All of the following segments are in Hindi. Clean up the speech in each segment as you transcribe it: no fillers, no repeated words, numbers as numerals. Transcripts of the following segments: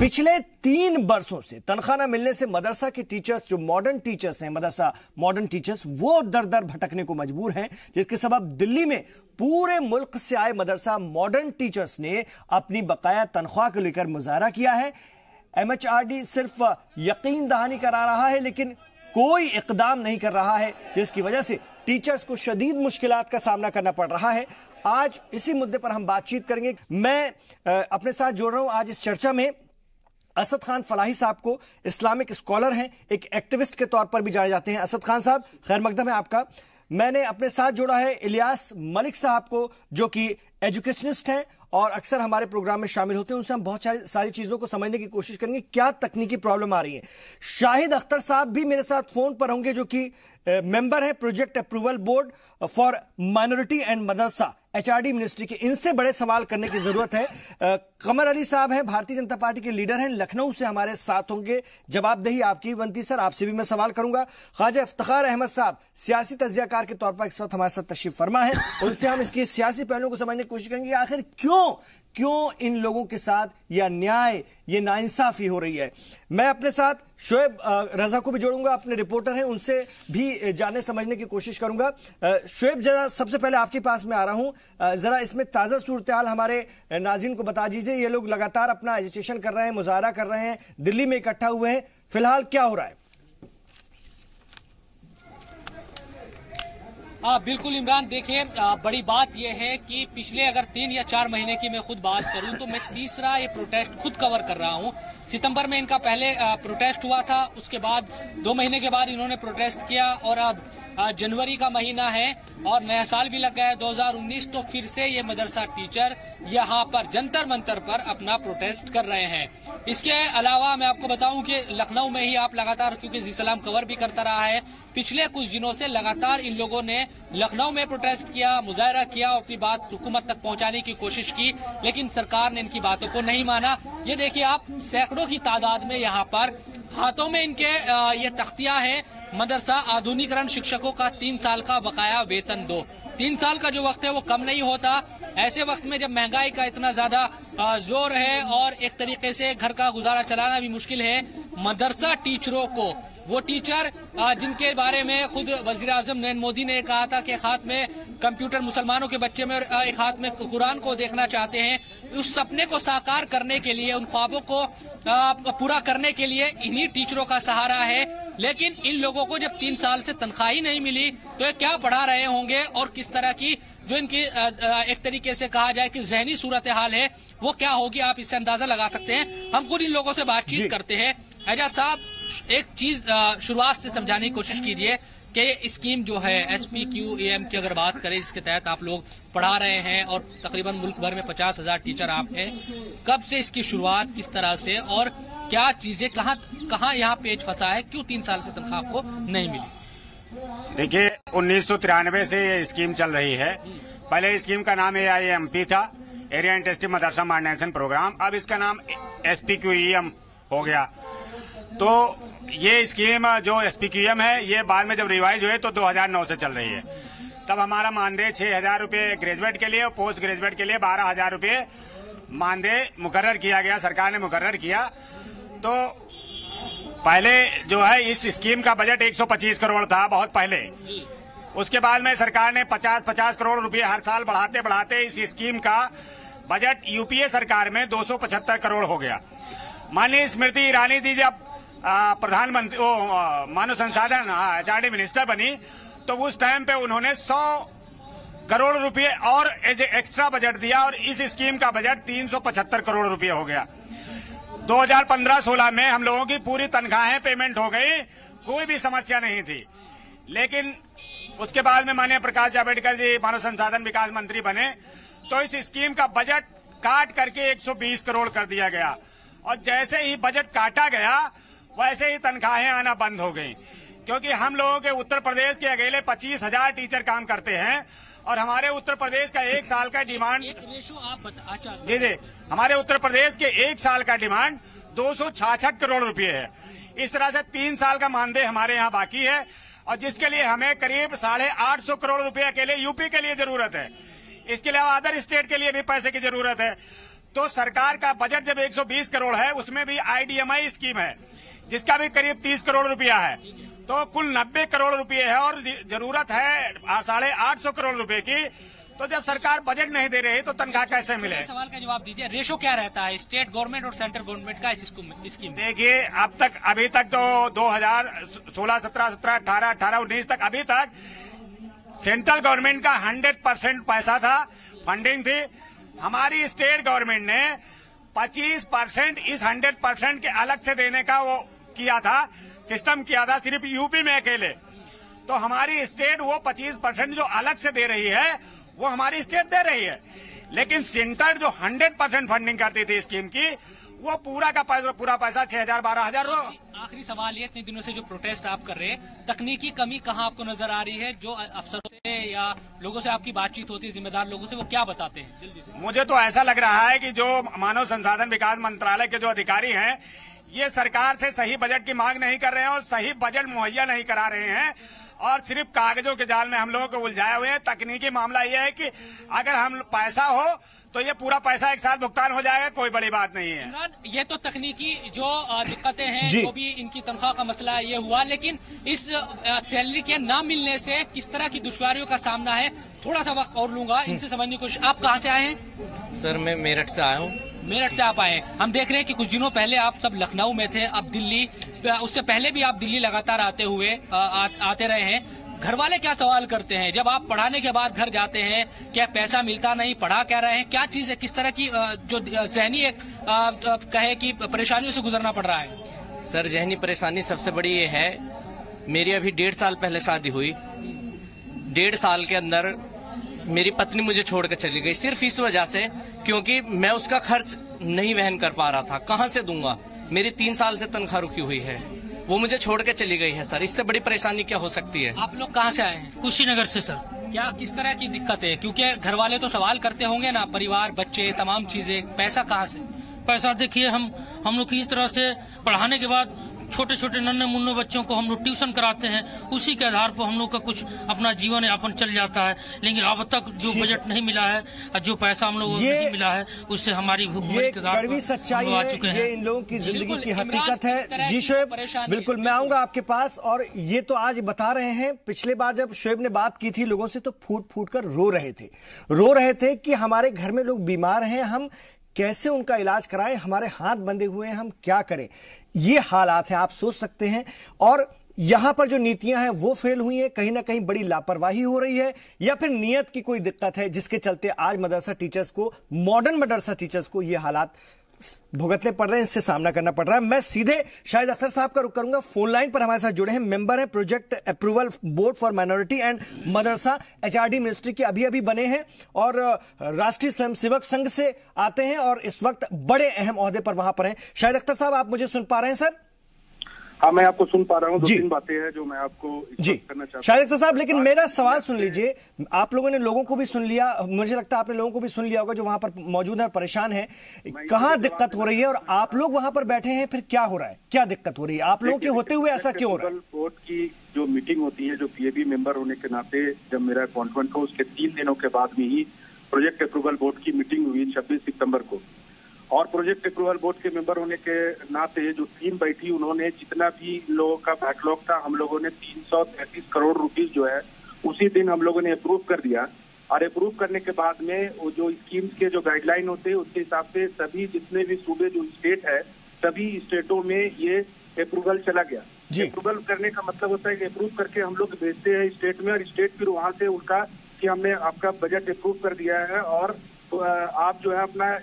पिछले 3 वर्षों से तनख्वाह न मिलने से मदरसा के टीचर्स, जो मॉडर्न टीचर्स हैं, मदरसा मॉडर्न टीचर्स, वो दर दर भटकने को मजबूर हैं, जिसके सबब दिल्ली में पूरे मुल्क से आए मदरसा मॉडर्न टीचर्स ने अपनी बकाया तनख्वाह को लेकर मुजाहरा किया है। MHRD सिर्फ यकीन दहानी करा रहा है, लेकिन कोई इकदाम नहीं कर रहा है, जिसकी वजह से टीचर्स को शदीद मुश्किलात का सामना करना पड़ रहा है। आज इसी मुद्दे पर हम बातचीत करेंगे। मैं अपने साथ जोड़ रहा हूं आज इस चर्चा में असद खान फलाही साहब को। इस्लामिक स्कॉलर हैं, एक एक्टिविस्ट के तौर पर भी जाने जाते हैं। असद खान साहब, खैर मकदम है आपका। मैंने अपने साथ जोड़ा है इलियास मलिक साहब को, जो कि एजुकेशनिस्ट हैं और अक्सर हमारे प्रोग्राम में शामिल होते हैं। उनसे हम बहुत सारी चीजों को समझने की कोशिश करेंगे, क्या तकनीकी प्रॉब्लम आ रही है। शाहिद अख्तर साहब भी मेरे साथ फोन पर होंगे, जो कि मेंबर है project approval board for minority and मदरसा, HRD मिनिस्ट्री के। इनसे बड़े सवाल करने की जरूरत है। कमर अली साहब हैं, भारतीय जनता पार्टी के लीडर हैं, लखनऊ से हमारे साथ होंगे। जवाबदेही आपकी बनती सर, आपसे भी मैं सवाल करूंगा। ख्वाजा इफ्तिखार अहमद साहब सियासी तज्जियाकार के तौर पर इस वक्त हमारे साथ तशरीफ फरमा है। उनसे हम इसके सियासी पहलुओं को समझने की कोशिश करेंगे, आखिर क्यों इन लोगों के साथ यह अन्याय, ये नाइंसाफी हो रही है। मैं अपने साथ शोएब रजा को भी जोड़ूंगा, अपने रिपोर्टर हैं, उनसे भी जानने समझने की कोशिश करूंगा। शोएब, जरा सबसे पहले आपके पास में आ रहा हूं, जरा इसमें ताजा सूरत-ए-हाल हमारे नाज़रीन को बता दीजिए। ये लोग लगातार अपना एजिटेशन कर रहे हैं, मुजाहरा कर रहे हैं, दिल्ली में इकट्ठा हुए हैं, फिलहाल क्या हो रहा है? बिल्कुल इमरान, देखिए बड़ी बात यह है कि पिछले अगर 3 या 4 महीने की मैं खुद बात करूं तो मैं तीसरा ये प्रोटेस्ट खुद कवर कर रहा हूं। सितंबर में इनका पहले प्रोटेस्ट हुआ था, उसके बाद 2 महीने के बाद इन्होंने प्रोटेस्ट किया और अब जनवरी का महीना है और नया साल भी लग गया है 2019, तो फिर से ये मदरसा टीचर यहाँ पर जंतर मंतर पर अपना प्रोटेस्ट कर रहे हैं। इसके अलावा मैं आपको बताऊं कि लखनऊ में ही आप लगातार, क्योंकि जी सलाम कवर भी करता रहा है, पिछले कुछ दिनों से लगातार इन लोगों ने लखनऊ में प्रोटेस्ट किया, मुजाहरा किया, अपनी बात हुकूमत तक पहुंचाने की कोशिश की, लेकिन सरकार ने इनकी बातों को नहीं माना। ये देखिए आप, सैकड़ों की तादाद में यहाँ पर हाथों में इनके ये तख्तियां हैं, मदरसा आधुनिकरण शिक्षकों का 3 साल का बकाया वेतन दो। 3 साल का जो वक्त है वो कम नहीं होता। ऐसे वक्त में जब महंगाई का इतना ज्यादा जोर है और एक तरीके से घर का गुजारा चलाना भी मुश्किल है, मदरसा टीचरों को, वो टीचर जिनके बारे में खुद वजीर आजम नरेंद्र मोदी ने कहा था कि एक हाथ में कंप्यूटर मुसलमानों के बच्चे में और एक हाथ में कुरान को देखना चाहते हैं, उस सपने को साकार करने के लिए, उन ख्वाबों को पूरा करने के लिए इन्हीं टीचरों का सहारा है। लेकिन इन लोगों को जब 3 साल से तनख्वाह ही नहीं मिली तो ये क्या पढ़ा रहे होंगे और किस तरह की जो इनकी एक तरीके से कहा जाए कि जहनी सूरत हाल है वो क्या होगी, आप इससे अंदाजा लगा सकते हैं। हम खुद इन लोगों से बातचीत करते हैं। एजाज साहब, एक चीज शुरुआत से समझाने की कोशिश कीजिए कि स्कीम जो है SPQEM की अगर बात करें, इसके तहत आप लोग पढ़ा रहे हैं और तकरीबन मुल्क भर में 50,000 टीचर आप हैं, कब से इसकी शुरुआत, किस तरह से, और क्या चीजें कहाँ यहाँ पेच फंसा है, क्यों 3 साल से तनख्वाह आपको नहीं मिली? देखिए, 1993 से ये स्कीम चल रही है। पहले स्कीम का नाम AIMP था, एरिया इंटेंसिव मदरसा मॉडर्नाइजेशन प्रोग्राम। अब इसका नाम SPQEM हो गया। तो ये स्कीम जो SPQEM है, ये बाद में जब रिवाइज हुए तो 2009 से चल रही है। तब हमारा मानदेय 6,000 रुपये ग्रेजुएट के लिए और पोस्ट ग्रेजुएट के लिए 12,000 रुपये मानदेय मुकर्रर किया गया, सरकार ने मुकर्रर किया। तो पहले जो है इस स्कीम का बजट 125 करोड़ था, बहुत पहले। उसके बाद में सरकार ने 50-50 करोड़ रुपये हर साल बढ़ाते बढ़ाते इस स्कीम का बजट UPA सरकार में 275 करोड़ हो गया। माननीय स्मृति ईरानी जी जब प्रधानमंत्री मानव संसाधन HRD मिनिस्टर बनी तो उस टाइम पे उन्होंने 100 करोड़ रुपए और एक्स्ट्रा बजट दिया और इस स्कीम का बजट 375 करोड़ रुपए हो गया। 2015-16 में हम लोगों की पूरी तनख्वाहें पेमेंट हो गई, कोई भी समस्या नहीं थी। लेकिन उसके बाद में माननीय प्रकाश जावड़ेकर जी मानव संसाधन विकास मंत्री बने तो इस स्कीम का बजट काट करके 120 करोड़ कर दिया गया और जैसे ही बजट काटा गया वैसे ही तनख्वाहें आना बंद हो गई, क्योंकि हम लोगों के उत्तर प्रदेश के अकेले 25,000 टीचर काम करते हैं और हमारे उत्तर प्रदेश का 1 साल का डिमांड जी हमारे उत्तर प्रदेश के 1 साल का डिमांड 266 करोड़ रुपए है। इस तरह से 3 साल का मानदेय हमारे यहाँ बाकी है और जिसके लिए हमें करीब 850 करोड़ रुपए अकेले यूपी के लिए जरूरत है। इसके अलावा अदर स्टेट के लिए भी पैसे की जरूरत है। तो सरकार का बजट जब 120 करोड़ है, उसमें भी IDMI स्कीम है जिसका भी करीब 30 करोड़ रुपया है, तो कुल 90 करोड़ रुपये है और जरूरत है 850 करोड़ रुपए की। तो जब सरकार बजट नहीं दे रही तो तनख्वाह कैसे मिले? सवाल का जवाब दीजिए, रेशो क्या रहता है स्टेट गवर्नमेंट और सेंट्रल गवर्नमेंट का इस स्कीम? देखिए, अभी तक तो 2016, 17, 18, 19 तक अभी तक सेंट्रल गवर्नमेंट का 100% पैसा था, फंडिंग थी। हमारी स्टेट गवर्नमेंट ने 25% इस 100% के अलग से देने का वो किया था, सिस्टम किया था सिर्फ यूपी में अकेले। तो हमारी स्टेट वो 25% जो अलग से दे रही है वो हमारी स्टेट दे रही है, लेकिन सेंटर जो 100% फंडिंग करती थी स्कीम की, वो पूरा पैसा 6,000 12,000। आखिरी सवाल ये, इतने दिनों से जो प्रोटेस्ट आप कर रहे हैं, तकनीकी कमी कहाँ आपको नजर आ रही है? जो अफसरों से या लोगों से आपकी बातचीत होती है, जिम्मेदार लोगों से, वो क्या बताते हैं? जल्दी से। मुझे तो ऐसा लग रहा है कि जो मानव संसाधन विकास मंत्रालय के जो अधिकारी हैं, ये सरकार से सही बजट की मांग नहीं कर रहे हैं और सही बजट मुहैया नहीं करा रहे हैं और सिर्फ कागजों के जाल में हम लोगों को उलझाए हुए हैं। तकनीकी मामला ये है कि अगर हम पैसा हो तो ये पूरा पैसा एक साथ भुगतान हो जाएगा, कोई बड़ी बात नहीं है। ये तो तकनीकी जो दिक्कतें हैं, जो भी इनकी तनख्वाह का मसला ये हुआ, लेकिन इस सैलरी के ना मिलने से किस तरह की दुश्वारियों का सामना है, थोड़ा सा वक्त और लूंगा इनसे समझने की कोशिश। आप कहाँ से आए हैं? सर, मैं मेरठ से आया हूँ। मेरठ से आप आए हैं। हम देख रहे हैं कि कुछ दिनों पहले आप सब लखनऊ में थे, अब दिल्ली, उससे पहले भी आप दिल्ली लगातार आते रहे हैं। घर वाले क्या सवाल करते हैं जब आप पढ़ाने के बाद घर जाते हैं? क्या पैसा मिलता नहीं, पढ़ा क्या रहे हैं, क्या चीज है, किस तरह की जो जहनी एक कहे कि परेशानियों से गुजरना पड़ रहा है? सर, जहनी परेशानी सबसे बड़ी ये है, मेरी अभी 1.5 साल पहले शादी हुई। 1.5 साल के अंदर मेरी पत्नी मुझे छोड़कर चली गई, सिर्फ इस वजह से क्योंकि मैं उसका खर्च नहीं वहन कर पा रहा था। कहां से दूंगा? मेरी 3 साल से तनख्वाह रुकी हुई है, वो मुझे छोड़ के चली गई है। सर, इससे बड़ी परेशानी क्या हो सकती है? आप लोग कहाँ से आए हैं? कुशीनगर से सर। क्या किस तरह की दिक्कत है? क्योंकि घर वाले तो सवाल करते होंगे ना, परिवार, बच्चे, तमाम चीजें, पैसा कहाँ से? पैसा देखिए, हम लोग किस तरह से पढ़ाने के बाद छोटे छोटे नन्हे मुन्ने बच्चों को हम लोग ट्यूशन कराते हैं, उसी के आधार पर हम लोग का कुछ अपना जीवन यापन चल जाता है। लेकिन अब तक जो बजट नहीं मिला है और जो पैसा हम लोग नहीं मिला है, उससे हमारी भूखमरी के घाट सच्चाई है, आ चुके हैं। ये इन लोगों की जिंदगी की हकीकत है। जी शोएब, बिल्कुल मैं आऊंगा आपके पास। और ये तो आज बता रहे हैं, पिछले बार जब शोएब ने बात की थी लोगों से तो फूट फूट कर रो रहे थे कि हमारे घर में लोग बीमार हैं, हम कैसे उनका इलाज कराएं, हमारे हाथ बंधे हुए हैं, हम क्या करें। ये हालात हैं, आप सोच सकते हैं। और यहां पर जो नीतियां हैं वो फेल हुई हैं, कहीं ना कहीं बड़ी लापरवाही हो रही है, या फिर नियत की कोई दिक्कत है जिसके चलते आज मदरसा टीचर्स को, मॉडर्न मदरसा टीचर्स को ये हालात भुगतने पड़ रहे हैं, इससे सामना करना पड़ रहा है। मैं सीधे शाहिद अख्तर साहब का रुख करूंगा, फोन लाइन पर हमारे साथ जुड़े हैं, मेंबर हैं project approval board for minority and मदरसा, HRD मिनिस्ट्री के अभी बने हैं और राष्ट्रीय स्वयंसेवक संघ से आते हैं और इस वक्त बड़े अहम ओहदे पर वहां पर हैं। शाहिद अख्तर साहब, आप मुझे सुन पा रहे हैं सर? हाँ, मैं आपको सुन पा रहा हूँ। 2-3 बातें हैं जो मैं आपको जी करना चाहता हूँ। शाहिद अख्तर साहब, लेकिन मेरा सवाल सुन लीजिए। आप लोगों ने लोगों को भी सुन लिया, मुझे लगता है आपने लोगों को भी सुन लिया होगा जो वहां पर मौजूद है और परेशान है। कहाँ दिक्कत हो रही है और आप लोग वहां पर बैठे हैं, फिर क्या हो रहा है, क्या दिक्कत हो रही है आप लोगों के होते हुए? ऐसा क्यों हो रहा है? बोर्ड की जो मीटिंग होती है, जो PAB मेंबर होने के नाते जब मेरा अपॉइंटमेंट हो, उसके 3 दिनों के बाद में ही प्रोजेक्ट अप्रूवल बोर्ड की मीटिंग हुई 26 सितंबर को। और प्रोजेक्ट अप्रूवल बोर्ड के मेंबर होने के नाते जो टीम बैठी, उन्होंने जितना भी लोगों का बैकलॉग था, हम लोगों ने 333 करोड़ रुपीस जो है उसी दिन हम लोगों ने अप्रूव कर दिया। और अप्रूव करने के बाद में वो जो स्कीम्स के जो गाइडलाइन होते हैं उसके हिसाब से सभी जितने भी सूबे जो स्टेट है, सभी स्टेटों में ये अप्रूवल चला गया। अप्रूवल करने का मतलब होता है कि अप्रूव करके हम लोग भेजते हैं स्टेट में और स्टेट फिर वहां से उनका कि हमने आपका बजट अप्रूव कर दिया है और आप जो है अपना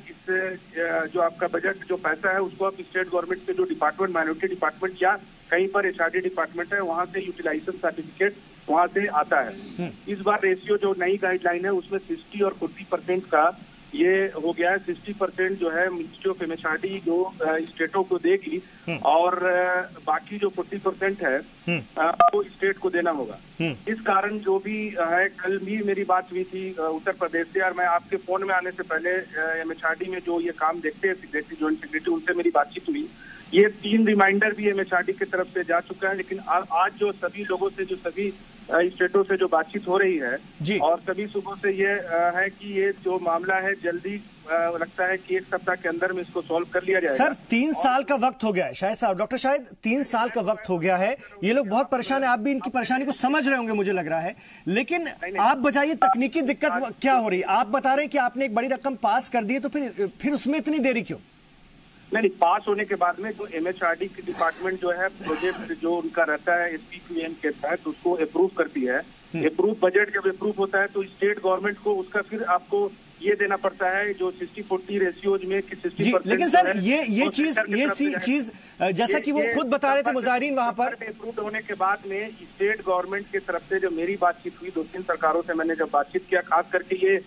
इस जो आपका बजट जो पैसा है उसको आप स्टेट गवर्नमेंट के जो डिपार्टमेंट, माइनॉरिटी डिपार्टमेंट या कहीं पर HRD डिपार्टमेंट है, वहां से यूटिलाइजेशन सर्टिफिकेट वहां से आता है। इस बार रेशियो जो नई गाइडलाइन है उसमें 60 और 40% का ये हो गया है। 60% जो है मिनिस्ट्री ऑफ MHRD जो स्टेटों को देगी और बाकी जो 40% है वो स्टेट को देना होगा। इस कारण जो भी है, कल भी मेरी बात हुई थी उत्तर प्रदेश से, और मैं आपके फोन में आने से पहले MHRD में जो ये काम देखते हैं सेक्रेटरी, जॉइंट सेक्रेटरी, उनसे मेरी बातचीत हुई। ये 3 रिमाइंडर भी MHRD की तरफ से जा चुका है, लेकिन आज जो सभी लोगों से जो सभी स्टेटों से जो बातचीत हो रही है जी। और सभी सूबों से ये है कि ये जो मामला है जल्दी लगता है कि 1 सप्ताह के अंदर में इसको सॉल्व कर लिया जाएगा। सर 3 साल का वक्त हो गया है शायद साहब, डॉक्टर शायद 3 साल का वक्त हो गया है, ये लोग बहुत परेशान है, आप भी इनकी परेशानी को समझ रहे होंगे मुझे लग रहा है, लेकिन आप बताइए तकनीकी दिक्कत क्या हो रही है? आप बता रहे हैं कि आपने एक बड़ी रकम पास कर दी है, तो फिर उसमें इतनी देरी क्यों? नहीं, पास होने के बाद में जो MHRD की डिपार्टमेंट जो है प्रोजेक्ट जो उनका रहता है SPQM के तहत उसको अप्रूव करती है। अप्रूव बजट जब अप्रूव होता है तो स्टेट गवर्नमेंट को उसका फिर आपको ये देना पड़ता है जो 60-40 रेशियोज में कि 60%। लेकिन सर ये चीज जैसा कि वो खुद बता रहे थे मुजाहिरीन वहां पर, अप्रूव होने के बाद में स्टेट गवर्नमेंट की तरफ से जब मेरी बातचीत हुई 2-3 सरकारों से मैंने जब बातचीत किया, खास करके ये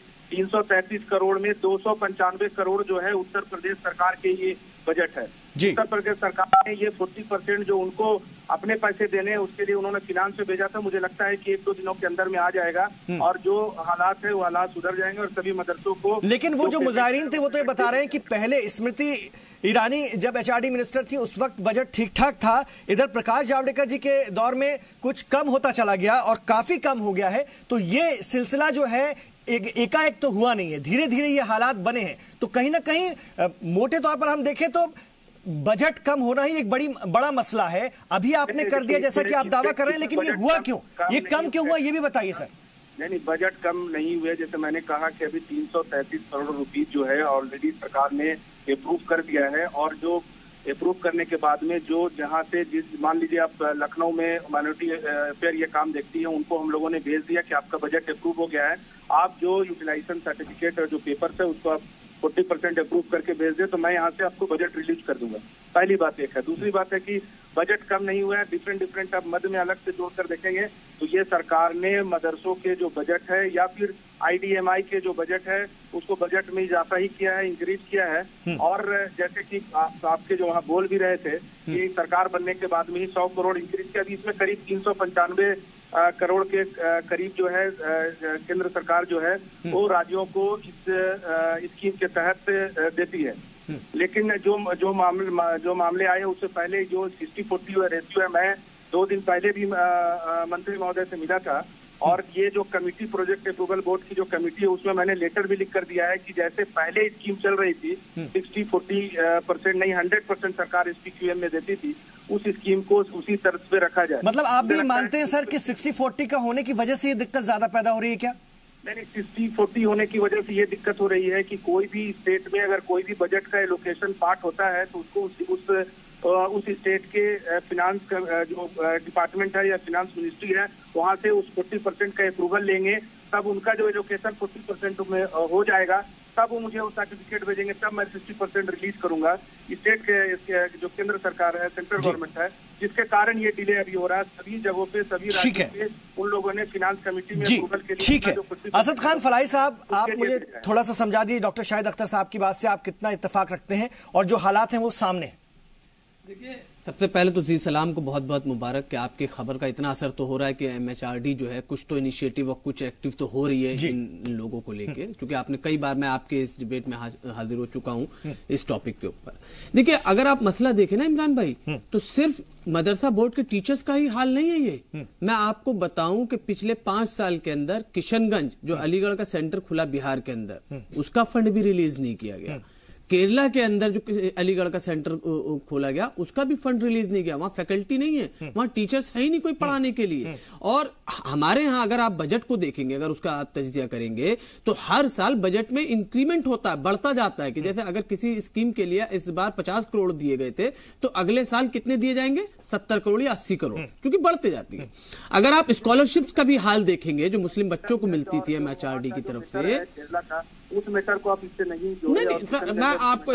333 करोड़ में 295 करोड़ जो है उत्तर प्रदेश सरकार के ये बजट है। उत्तर प्रदेश सरकार ने ये 40% जो उनको अपने पैसे देने हैं उसके लिए उन्होंने फिनांस से भेजा था। मुझे लगता है कि 1-2 दिनों के अंदर में आ जाएगा और जो हालात है वो हालात सुधर जाएंगे और सभी मदरसों को। लेकिन वो जो मुजाहिरीन थे वो तो ये बता रहे हैं कि पहले स्मृति ईरानी जब HRD मिनिस्टर थी उस वक्त बजट ठीक ठाक था, इधर प्रकाश जावड़ेकर जी के दौर में कुछ कम होता चला गया और काफी कम हो गया है, तो ये सिलसिला जो है एकाएक तो हुआ नहीं है, धीरे धीरे ये हालात बने हैं। तो कहीं ना कहीं मोटे तौर पर हम देखें तो बजट कम होना ही एक बड़ा मसला है। अभी आपने कर दिया जैसा कि आप दावा कर रहे हैं, लेकिन ये हुआ क्यों, ये कम क्यों हुआ, ये भी बताइए सर। नहीं, बजट कम नहीं हुए। जैसे मैंने कहा कि अभी 333 करोड़ रुपीज जो है ऑलरेडी सरकार ने अप्रूव कर दिया है और जो अप्रूव करने के बाद में जो जहां से मान लीजिए आप लखनऊ में माइनॉरिटी अफेयर ये काम देखती है, उनको हम लोगों ने भेज दिया कि आपका बजट अप्रूव हो गया है, आप जो यूटिलाइजेशन सर्टिफिकेट और जो पेपर्स है उसको आप 40% अप्रूव करके भेज दे तो मैं यहाँ से आपको बजट रिलीज कर दूंगा। पहली बात एक है। दूसरी बात है कि बजट कम नहीं हुआ है, डिफरेंट आप मद में अलग से जोड़कर देखेंगे तो ये सरकार ने मदरसों के जो बजट है या फिर IDMI के जो बजट है उसको बजट में इजाफा ही किया है, इंक्रीज किया है। और जैसे कि आपके जो वहाँ बोल भी रहे थे कि सरकार बनने के बाद में ही 100 करोड़ इंक्रीज किया, अभी इसमें करीब 395 करोड़ के करीब जो है केंद्र सरकार जो है वो राज्यों को इस स्कीम के तहत देती है। लेकिन जो मामले आए उससे पहले जो 60-40 रेशियो है, मैं 2 दिन पहले भी मंत्री महोदय से मिला था और ये जो कमेटी प्रोजेक्ट अप्रूवल बोर्ड की जो कमेटी है उसमें मैंने लेटर भी लिख कर दिया है कि जैसे पहले स्कीम चल रही थी 60-40% नहीं 100% सरकार SPQM में देती थी, उस स्कीम को उसी तर्ज पे रखा जाए। मतलब आप भी मानते हैं सर कि 60-40 का होने की वजह से ये दिक्कत ज्यादा पैदा हो रही है क्या? नहीं, 60-40 होने की वजह से ये दिक्कत हो रही है कि कोई भी स्टेट में अगर कोई भी बजट का एलोकेशन पार्ट होता है तो उसको उस स्टेट के फिनांस का जो डिपार्टमेंट है या फिनांस मिनिस्ट्री है वहां से उस 40% का अप्रूवल लेंगे, तब उनका जो एलोकेशन 40% में हो जाएगा, तब वो मुझे वो सर्टिफिकेट भेजेंगे, तब मैं 60% रिलीज करूंगा। स्टेट के जो केंद्र सरकार है, सेंट्रल गवर्नमेंट है, जिसके कारण ये डिले अभी हो रहा है। सभी जगहों पे सभी राज्यों पे उन लोगों ने फिनांस कमेटी में अप्रूवल के लिए। ठीक है, असद खान फलाई साहब, आप मुझे थोड़ा सा समझा दीजिए डॉक्टर शाहिद अख्तर साहब की बात से आप कितना इत्तेफाक रखते हैं और जो हालात हैं वो सामने हैं। देखिए, सबसे पहले तो जी सलाम को बहुत बहुत मुबारक कि आपकी खबर का इतना असर तो हो रहा है कि MHRD जो है कुछ तो इनिशिएटिव और कुछ एक्टिव तो हो रही है इन लोगों को लेके, क्योंकि आपने कई बार मैं आपके इस डिबेट में हाजिर हो चुका हूं इस टॉपिक के ऊपर। देखिए, अगर आप मसला देखें ना इमरान भाई, तो सिर्फ मदरसा बोर्ड के टीचर्स का ही हाल नहीं है ये। मैं आपको बताऊं कि पिछले 5 साल के अंदर किशनगंज जो अलीगढ़ का सेंटर खुला बिहार के अंदर, उसका फंड भी रिलीज नहीं किया गया। केरला के अंदर जो अलीगढ़ का सेंटर खोला गया उसका भी फंड रिलीज नहीं किया, वहां फैकल्टी नहीं है, वहां टीचर्स है ही नहीं कोई पढ़ाने के लिए। और हमारे यहाँ अगर आप बजट को देखेंगे, अगर उसका आप तजिया करेंगे तो हर साल बजट में इंक्रीमेंट होता है, बढ़ता जाता है कि जैसे अगर किसी स्कीम के लिए इस बार 50 करोड़ दिए गए थे तो अगले साल कितने दिए जाएंगे, 70 करोड़ या 80 करोड़, क्योंकि बढ़ते जाती है। अगर आप स्कॉलरशिप्स का भी हाल देखेंगे जो मुस्लिम बच्चों को मिलती थी MHRD की तरफ से, उस मैटर को आप इससे नहीं मैं आपको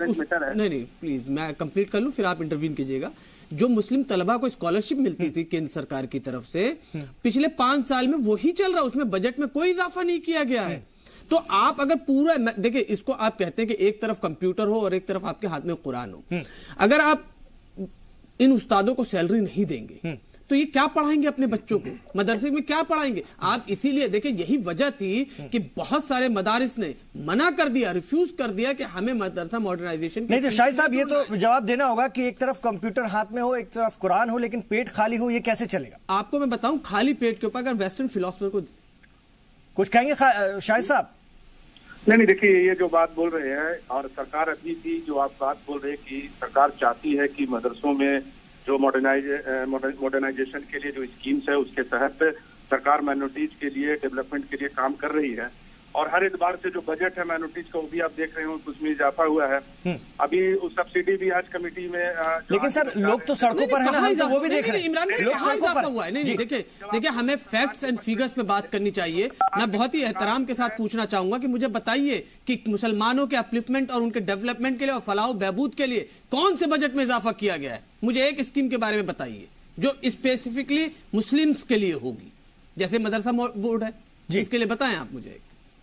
नहीं प्लीज मैं कंप्लीट कर लूं फिर आप इंटरवीन कीजिएगा। जो मुस्लिम तलबा को स्कॉलरशिप मिलती थी केंद्र सरकार की तरफ से पिछले 5 साल में वही चल रहा है, उसमें बजट में कोई इजाफा नहीं किया गया है। तो आप अगर पूरा देखिए, इसको आप कहते हैं कि एक तरफ कंप्यूटर हो और एक तरफ आपके हाथ में कुरान हो, अगर आप इन उस्तादों को सैलरी नहीं देंगे तो ये क्या पढ़ाएंगे अपने बच्चों को, मदरसे में क्या पढ़ाएंगे आप? इसीलिए देखिए यही वजह थी कि बहुत सारे मदारिस ने मना कर दिया, रिफ्यूज कर दिया कि हमें मदरसा मॉडर्नाइजेशन नहीं। तो शाहिद साहब ये तो जवाब देना होगा कि एक तरफ कंप्यूटर हाथ में हो, एक तरफ कुरान हो, लेकिन पेट खाली हो, ये कैसे चलेगा? आपको मैं बताऊं, खाली पेट के ऊपर अगर वेस्टर्न फिलोसफर को कुछ कहेंगे शाहिद साहब? नहीं, देखिए ये जो बात बोल रहे हैं, और सरकार अभी भी जो आप बात बोल रहे हैं कि सरकार चाहती है कि मदरसों में जो मॉडर्नाइजेशन के लिए जो स्कीम्स है उसके तहत सरकार माइनॉरिटीज के लिए डेवलपमेंट के लिए काम कर रही है। और हर एतबार से जो बजट है माइनॉरिटीज का वो भी आप देख रहे हो उसमें इजाफा हुआ है। अभी उस सब्सिडी भी आज कमेटी में लेकिन सर लोग तो सड़कों पर है ना, हम तो वो भी देख रहे हैं। इमरान भाई कहाँ इजाफा हुआ है? नहीं, देखिए हमें फैक्ट्स एंड फिगर्स पे बात करनी चाहिए। मैं बहुत ही एहतराम के साथ पूछना चाहूंगा कि मुझे बताइए कि मुसलमानों के अपलिफ्टमेंट और उनके डेवलपमेंट के लिए और फलाह बहबूद के लिए कौन से बजट में इजाफा किया गया है? मुझे एक स्कीम के बारे में बताइए जो स्पेसिफिकली मुस्लिम्स के लिए होगी, जैसे मदरसा बोर्ड है, जिसके लिए बताएं आप मुझे।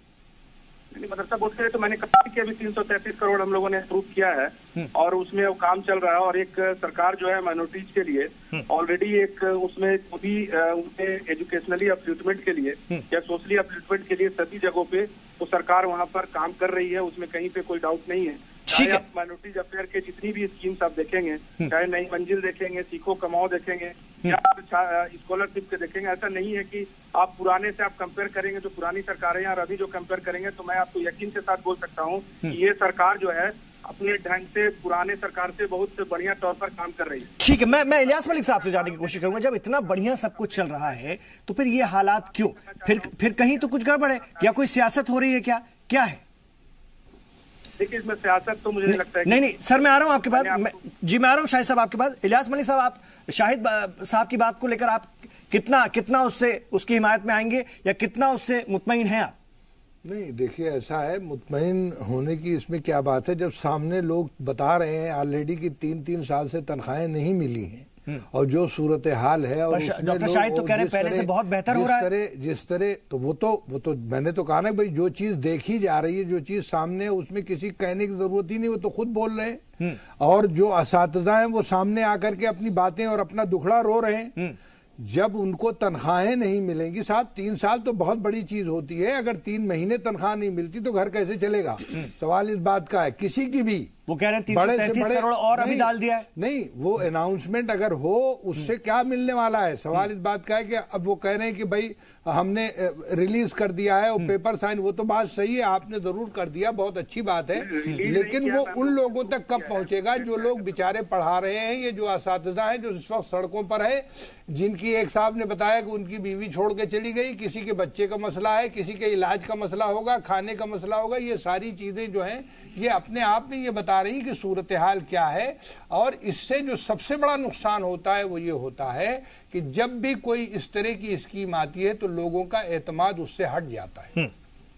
मदरसा बोर्ड के लिए तो मैंने कहा कि अभी 333 करोड़ हम लोगों ने अप्रूव किया है और उसमें वो काम चल रहा है। और एक सरकार जो है माइनॉरिटीज के लिए ऑलरेडी एक उसमें भी उनके एजुकेशनली अपलिफ्टमेंट के लिए या सोशली अपलिफ्टमेंट के लिए सभी जगहों पे तो सरकार वहाँ पर काम कर रही है, उसमें कहीं पे कोई डाउट नहीं है। चाहे आप माइनॉरिटीज अफेयर के जितनी भी स्कीम्स आप देखेंगे, चाहे नई मंजिल देखेंगे, सीखो कमाओ देखेंगे या स्कॉलरशिप के देखेंगे, ऐसा नहीं है कि आप पुराने से आप कंपेयर करेंगे जो पुरानी सरकारें हैं और अभी जो कंपेयर करेंगे, तो मैं आपको यकीन के साथ बोल सकता हूँ कि ये सरकार जो है अपने ढंग से पुराने सरकार से बहुत बढ़िया तौर पर काम कर रही है। ठीक है, मैं इलियास मलिक साहब से जानने की कोशिश करूंगा, जब इतना बढ़िया सब कुछ चल रहा है तो फिर ये हालात क्यों? फिर कहीं तो कुछ गड़बड़ है, क्या कोई सियासत हो रही है? क्या है? देखिए इसमें सियासत तो मुझे नहीं लगता है। नहीं सर, मैं आ रहा हूं आपके पास। जी मैं आ रहा हूं शाहिद साहब आपके पास। इलियास मलिक साहब, आप शाहिद साहब की बात को लेकर आप कितना उससे उसकी हिमायत में आएंगे या कितना उससे मुतमईन हैं आप? नहीं देखिए, ऐसा है, मुतमईन होने की इसमें क्या बात है जब सामने लोग बता रहे हैं ऑलरेडी कि 3 साल से तनख्वाहें नहीं मिली हैं और जो सूरत हाल है। और डॉक्टर शाहिद तो कह रहे हैं पहले से बहुत बेहतर हो रहा है। जिस तरह तो वो तो मैंने तो कहा ना भाई, जो चीज देखी जा रही है, जो चीज सामने है, उसमें किसी कहने की जरूरत ही नहीं, वो तो खुद बोल रहे हैं। और जो असातिज़ा हैं वो सामने आकर के अपनी बातें और अपना दुखड़ा रो रहे हैं। जब उनको तनख्वाहें नहीं मिलेंगी, साहब 3 साल तो बहुत बड़ी चीज होती है, अगर 3 महीने तनख्वाह नहीं मिलती तो घर कैसे चलेगा? सवाल इस बात का है, किसी की भी। वो कह रहे हैं 333 करोड़ और अभी डाल दिया है। नहीं, वो अनाउंसमेंट अगर हो उससे क्या मिलने वाला है? सवाल इस बात का है कि अब वो कह रहे हैं कि भाई हमने रिलीज कर दिया है और पेपर साइन, वो तो बात सही है, आपने जरूर कर दिया, बहुत अच्छी बात है, लेकिन वो उन लोगों तक कब पहुंचेगा जो लोग बेचारे पढ़ा रहे हैं? ये जो असातिज़ा हैं जो इस वक्त सड़कों पर है, जिनकी एक साहब ने बताया कि उनकी बीवी छोड़ के चली गई, किसी के बच्चे का मसला है, किसी के इलाज का मसला होगा, खाने का मसला होगा, ये सारी चीजें जो हैं ये अपने आप में ये बता रही कि सूरत हाल क्या है। और इससे जो सबसे बड़ा नुकसान होता है वो ये होता है कि जब भी कोई इस तरह की स्कीम आती है तो लोगों का एतमाद उससे हट जाता है।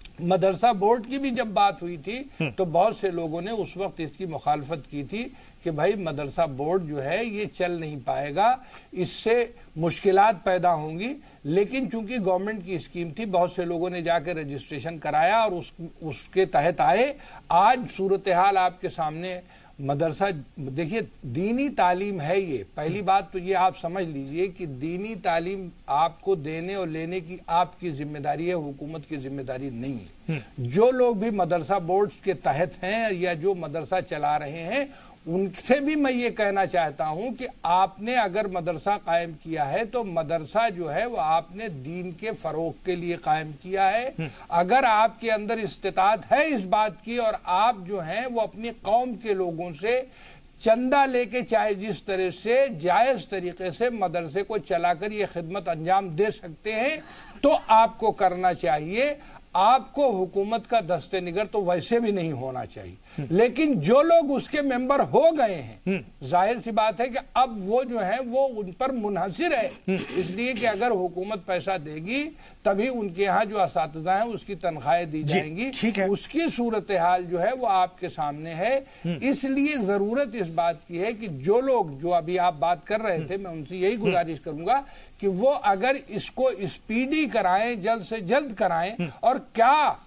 मदरसा बोर्ड की भी जब बात हुई थी तो बहुत से लोगों ने उस वक्त इसकी मुखालफत की थी कि भाई मदरसा बोर्ड जो है ये चल नहीं पाएगा, इससे मुश्किलात पैदा होंगी। लेकिन चूंकि गवर्नमेंट की स्कीम थी, बहुत से लोगों ने जाकर रजिस्ट्रेशन कराया और उसके तहत आए। आज सूरत हाल आपके सामने मदरसा, देखिए दीनी तालीम है ये, पहली बात तो ये आप समझ लीजिए कि दीनी तालीम आपको देने और लेने की आपकी जिम्मेदारी है, हुकूमत की जिम्मेदारी नहीं है। जो लोग भी मदरसा बोर्ड्स के तहत हैं या जो मदरसा चला रहे हैं, उनसे भी मैं ये कहना चाहता हूं कि आपने अगर मदरसा कायम किया है तो मदरसा जो है वो आपने दीन के फरोग के लिए कायम किया है। अगर आपके अंदर इस्तिताअत है इस बात की और आप जो हैं वो अपनी कौम के लोगों से चंदा लेके चाहे जिस तरह से जायज तरीके से मदरसे को चलाकर ये खिदमत अंजाम दे सकते हैं तो आपको करना चाहिए। आपको हुकूमत का दस्ते निगर तो वैसे भी नहीं होना चाहिए। लेकिन जो लोग उसके मेंबर हो गए हैं, जाहिर सी बात है कि अब वो जो है वो उन पर मुनहसिर है, इसलिए कि अगर हुकूमत पैसा देगी तभी उनके यहाँ जो असातिज़ा हैं उसकी तनख्वाहें दी जाएंगी। उसकी सूरत हाल जो है वो आपके सामने है। इसलिए जरूरत इस बात की है कि जो लोग, जो अभी आप बात कर रहे थे, मैं उनसे यही गुजारिश करूंगा कि वो अगर इसको स्पीडी कराएं, जल्द से जल्द कराएं। और क्या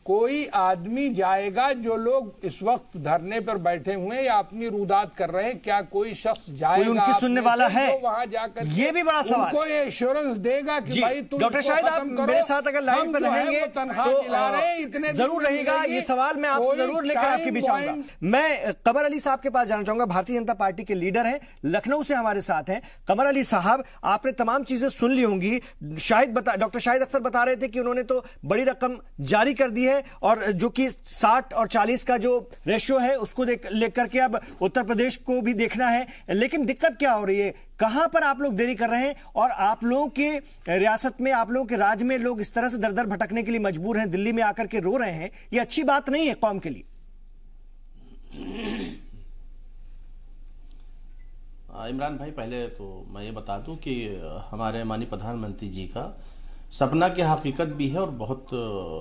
कोई आदमी जाएगा, जो लोग इस वक्त धरने पर बैठे हुए हैं या अपनी रुदात कर रहे हैं, क्या कोई शख्स जाएगा उनकी सुनने वाला है? वहां जाकर ये भी बड़ा सवाल, उनको ये एश्योरेंस देगा कि भाई तुम डॉक्टर शाहिद आप मेरे साथ अगर लाइन पर रहेंगे तो जरूर रहेगा ये सवाल, मैं आपसे जरूर लेकर आपके बीच आऊंगा। मैं कमर अली साहब के पास जाना चाहूंगा, भारतीय जनता पार्टी के लीडर हैं, लखनऊ से हमारे साथ हैं। कमर अली साहब, आपने तमाम चीजें सुन ली होंगी। डॉक्टर शाहिद अख्तर बता रहे थे कि उन्होंने तो बड़ी रकम जारी कर दी है, और जो कि 60 और 40 का जो रेशियो है उसको लेकर के अब उत्तर प्रदेश को भी देखना है। लेकिन दिक्कत क्या हो रही है, कहां पर आप लोग देरी कर रहे हैं, और आप लोगों के रियासत में, आप लोगों के राज्य में लोग इस तरह से दर दर भटकने के लिए मजबूर हैं, दिल्ली में आकर के रो रहे हैं, ये अच्छी बात नहीं है कौम के लिए। इमरान भाई, पहले तो मैं ये बता दूं कि हमारे माननीय प्रधानमंत्री जी का सपना की हकीकत भी है और बहुत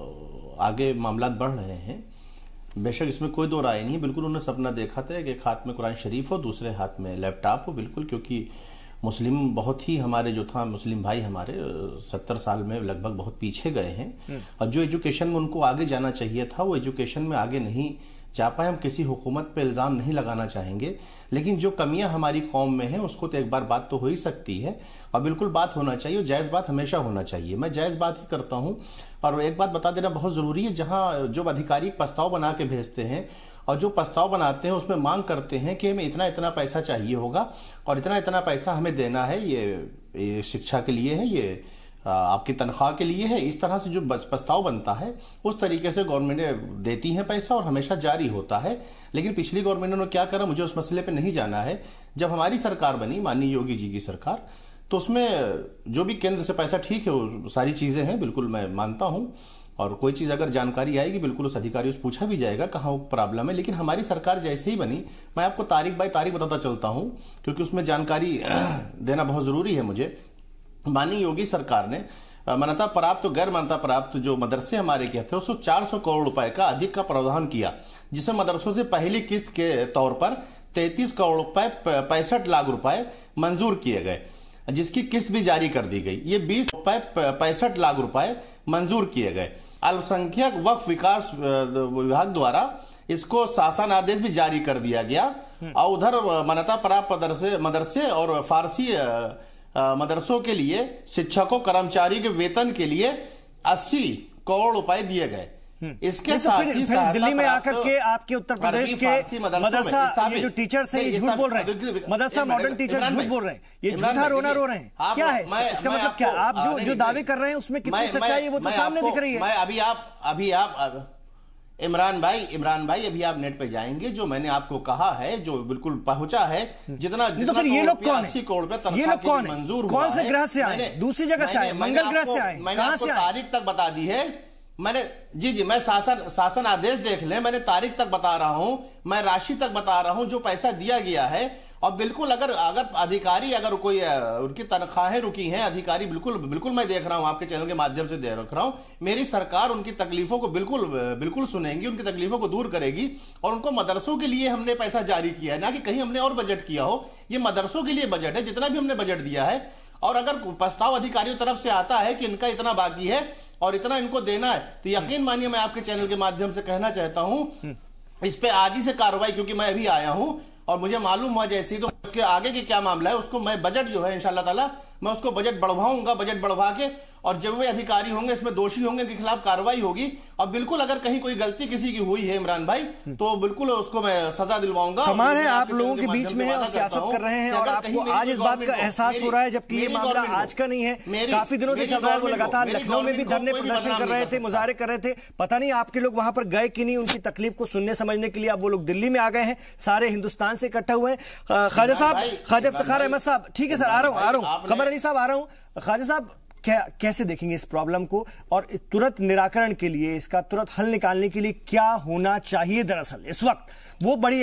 आगे मामला बढ़ रहे हैं। बेशक इसमें कोई दो राय नहीं, बिल्कुल उन्होंने सपना देखा था कि एक हाथ में कुरान शरीफ हो, दूसरे हाथ में लैपटॉप हो, बिल्कुल, क्योंकि मुस्लिम बहुत ही हमारे जो था मुस्लिम भाई हमारे 70 साल में लगभग बहुत पीछे गए हैं, और जो एजुकेशन में उनको आगे जाना चाहिए था वो एजुकेशन में आगे नहीं जा पाए। हम किसी हुकूमत पे इल्ज़ाम नहीं लगाना चाहेंगे, लेकिन जो कमियां हमारी कौम में हैं उसको तो एक बार बात तो हो ही सकती है, और बिल्कुल बात होना चाहिए, जायज़ बात हमेशा होना चाहिए। मैं जायज़ बात ही करता हूं। और एक बात बता देना बहुत ज़रूरी है, जहां जो अधिकारी प्रस्ताव बना के भेजते हैं और जो प्रस्ताव बनाते हैं उसमें मांग करते हैं कि हमें इतना इतना पैसा चाहिए होगा और इतना इतना पैसा हमें देना है, ये शिक्षा के लिए है, ये आपकी तनख्वाह के लिए है, इस तरह से जो प्रस्ताव बनता है उस तरीके से गवर्नमेंट देती है पैसा और हमेशा जारी होता है। लेकिन पिछली गवर्नमेंट ने क्या करा, मुझे उस मसले पे नहीं जाना है। जब हमारी सरकार बनी, माननीय योगी जी की सरकार, तो उसमें जो भी केंद्र से पैसा, ठीक है, वो सारी चीज़ें हैं, बिल्कुल मैं मानता हूँ, और कोई चीज़ अगर जानकारी आएगी बिल्कुल उस अधिकारी से पूछा भी जाएगा कहाँ वो प्रॉब्लम है। लेकिन हमारी सरकार जैसे ही बनी, मैं आपको तारीख बाई तारीख बताता चलता हूँ क्योंकि उसमें जानकारी देना बहुत ज़रूरी है मुझे। माननीय योगी सरकार ने मान्यता प्राप्त तो गैर मान्यता प्राप्त जो मदरसे हमारे के थे उसको 400 करोड़ रुपए का अधिक का प्रावधान किया, जिसमें मदरसों से पहली किस्त के तौर पर 33 करोड़ रुपए 65 लाख रुपए मंजूर किए गए, जिसकी किस्त भी जारी कर दी गई। ये 20 रुपए 65 लाख रुपए मंजूर किए गए। अल्पसंख्यक वक्फ विकास विभाग द्वारा इसको शासन आदेश भी जारी कर दिया गया, और उधर मान्यता प्राप्त मदरसे और फारसी मदरसों के लिए शिक्षकों कर्मचारी के वेतन के लिए 80 करोड़ रुपए दिए गए। इसके साथ ही दिल्ली में आकर के आपके उत्तर प्रदेश के मदरसा ये जो टीचर्स हैं ये झूठ बोल रहे हैं, मदरसा मॉडर्न टीचर झूठ बोल रहे हैं, ये झूठा रोना रो रहे हैं। क्या है इसका मतलब? क्या आप जो दावे कर रहे हैं उसमें कितनी सच्चाई है वो तो सामने दिख रही है। मैं अभी आप इमरान भाई अभी आप नेट पे जाएंगे, जो मैंने आपको कहा है, जो बिल्कुल पहुंचा है, जितना तो फिर ये लोग कौन है? 80 करोड़ रुपए ये लोग कौन मंजूर हुआ है? कौन से ग्रह से आए? दूसरी जगह से आए? मंगल ग्रह से आए? मैंने आपको तारीख तक बता दी है। मैंने जी मैं शासन आदेश देख लें, मैंने तारीख तक बता रहा हूं, मैं राशि तक बता रहा हूं जो पैसा दिया गया है। और बिल्कुल अगर अधिकारी अगर कोई उनकी तनख्वाहें रुकी हैं, अधिकारी बिल्कुल मैं देख रहा हूं, आपके चैनल के माध्यम से देख रहा हूं, मेरी सरकार उनकी तकलीफों को बिल्कुल सुनेगी, उनकी तकलीफों को दूर करेगी। और उनको मदरसों के लिए हमने पैसा जारी किया है, ना कि कहीं हमने और बजट किया हो। ये मदरसों के लिए बजट है, जितना भी हमने बजट दिया है। और अगर प्रस्ताव अधिकारियों तरफ से आता है कि इनका इतना बाकी है और इतना इनको देना है, तो यकीन मानिए मैं आपके चैनल के माध्यम से कहना चाहता हूं, इस पे आज ही से कार्रवाई, क्योंकि मैं अभी आया हूं और मुझे मालूम हुआ जैसे ही, तो उसके आगे के क्या मामला है उसको मैं बजट जो है इंशाल्लाह ताला मैं उसको बजट बढ़वाऊंगा, बजट बढ़वा के, और जब वे अधिकारी होंगे इसमें दोषी होंगे उनके खिलाफ कार्रवाई होगी। और बिल्कुल अगर कहीं कोई गलती किसी की हुई है इमरान भाई, तो बिल्कुल उसको मैं सजा दिलवाऊंगा। कमाल है, आप लोगों के बीच में और सियासत कर रहे हैं और आपको आज इस बात का एहसास हो रहा है, जबकि ये मामला आज का नहीं है, काफी दिनों से चल रहा है। वो लगातार लखनऊ में भी धरने प्रदर्शन कर रहे थे, मुजाहरे कर रहे थे। पता नहीं आपके लोग वहां पर गए कि नहीं, उनकी तकलीफ को सुनने समझने के लिए। अब वो लोग दिल्ली में आ गए हैं, सारे हिंदुस्तान से इकट्ठा हुए हैं। ख्वाजा इफ्तिखार अहमद साहब, ठीक है सर, आ रहा हूं। कमर अली साहब आ रहा हूं। ख्वाजा साहब, कैसे देखेंगे इस प्रॉब्लम को, और तुरंत निराकरण के लिए, इसका तुरंत हल निकालने के लिए क्या होना चाहिए? दरअसल इस वक्त वो बड़ी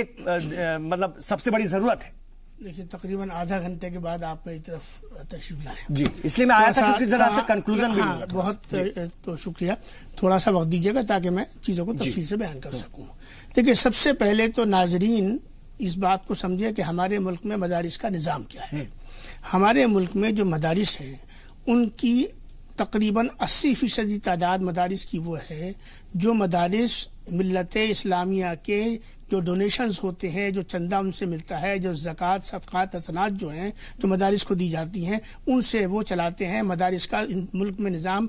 मतलब सबसे बड़ी जरूरत है। देखिए, तकरीबन आधा घंटे के बाद आप मेरी तरफ तशरीफ लाए जी, इसलिए मैं आया था क्योंकि जरा सा कंक्लूजन भी मिला। बहुत तो शुक्रिया, थोड़ा सा वक्त दीजिएगा ताकि मैं चीजों को तफसील से बयान कर सकूं। देखिए, सबसे पहले तो नाजरीन इस बात को समझे कि हमारे मुल्क में मदारिस का निज़ाम क्या है। हमारे मुल्क में जो मदारिस हैं उनकी तकरीबन 80% तादाद मदारिस की वो है जो मदारिस मिल्लत इस्लामिया के जो डोनेशंस होते हैं, जो चंदा उनसे मिलता है, जो ज़कात सदक़ात हसनात जो हैं जो मदारिस को दी जाती हैं, उनसे वो चलाते हैं। मदारिस का मुल्क में निज़ाम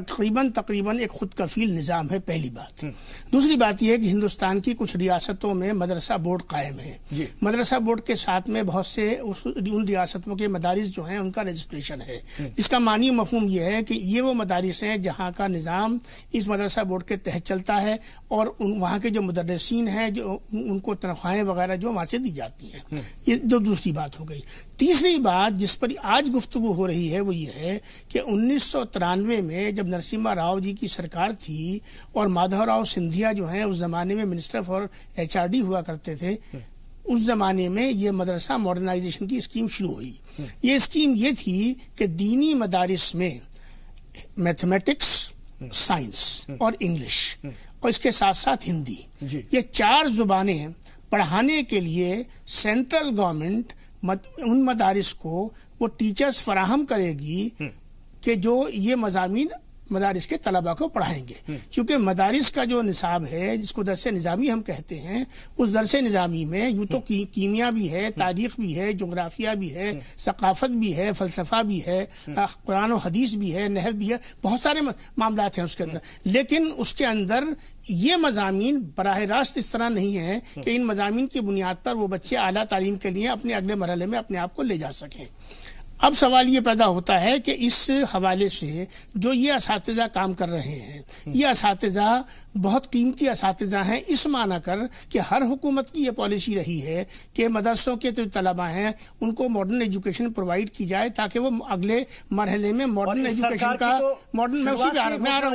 तकरीबन एक खुद कफील निज़ाम है, पहली बात। दूसरी बात यह है कि हिंदुस्तान की कुछ रियासतों में मदरसा बोर्ड कायम है। मदरसा बोर्ड के साथ में बहुत से उन रियासतों के मदारिस जो हैं उनका रजिस्ट्रेशन है। इसका मानी मफहूम यह है कि ये वो मदारिस हैं जहाँ का निज़ाम इस मदरसा बोर्ड के तहत चलता है और वहाँ के जो मुदर्रिसीन हैं जो उनको तनख्वाहें वगैरह जो वहाँ से दी जाती हैं। ये दूसरी बात हो गई। तीसरी बात जिस पर आज गुफ्तगू हो रही है वो ये है कि 1993 में जब नरसिम्हा राव जी की सरकार थी और माधवराव सिंधिया जो हैं उस जमाने में मिनिस्टर फॉर HRD हुआ करते थे, उस जमाने में ये मदरसा मॉडर्नाइजेशन की स्कीम शुरू हुई। ये स्कीम ये थी कि दीनी मदारिस में मैथमेटिक्स, साइंस और इंग्लिश और इसके साथ साथ हिंदी, ये 4 जुबानें पढ़ाने के लिए सेंट्रल गवर्नमेंट उन मदारिस को वो टीचर्स फराहम करेगी कि जो ये मज़ामीन मदारिस के तलबा को पढ़ाएंगे। क्योंकि मदारिस का जो निसाब है जिसको दरसे निज़ामी हम कहते हैं, उस दरसे निज़ामी में यूँ तो कीमिया भी है, तारीख भी है, जोग्राफिया भी है, सकाफत भी है, फ़लसफ़ा भी है, कुरान और हदीस भी है, नहव भी है, बहुत सारे मामलात हैं उसके अंदर। लेकिन उसके अंदर ये मज़ामीन बराह रास्त इस तरह नहीं है कि इन मज़ामीन की बुनियाद पर वो बच्चे आला तालीम के लिए अपने अगले मरहले में अपने आप को ले जा सकें। अब सवाल ये पैदा होता है कि इस हवाले से जो ये असातिज़ा काम कर रहे हैं, ये असातिज़ा बहुत कीमती असातिज़ा हैं, इस माना कर कि हर हुकूमत की ये पॉलिसी रही है कि मदरसों के जो तलबा हैं उनको मॉडर्न एजुकेशन प्रोवाइड की जाए ताकि वो अगले मरहले में मॉडर्न एजुकेशन का मॉडर्न में उसी पे आ रहा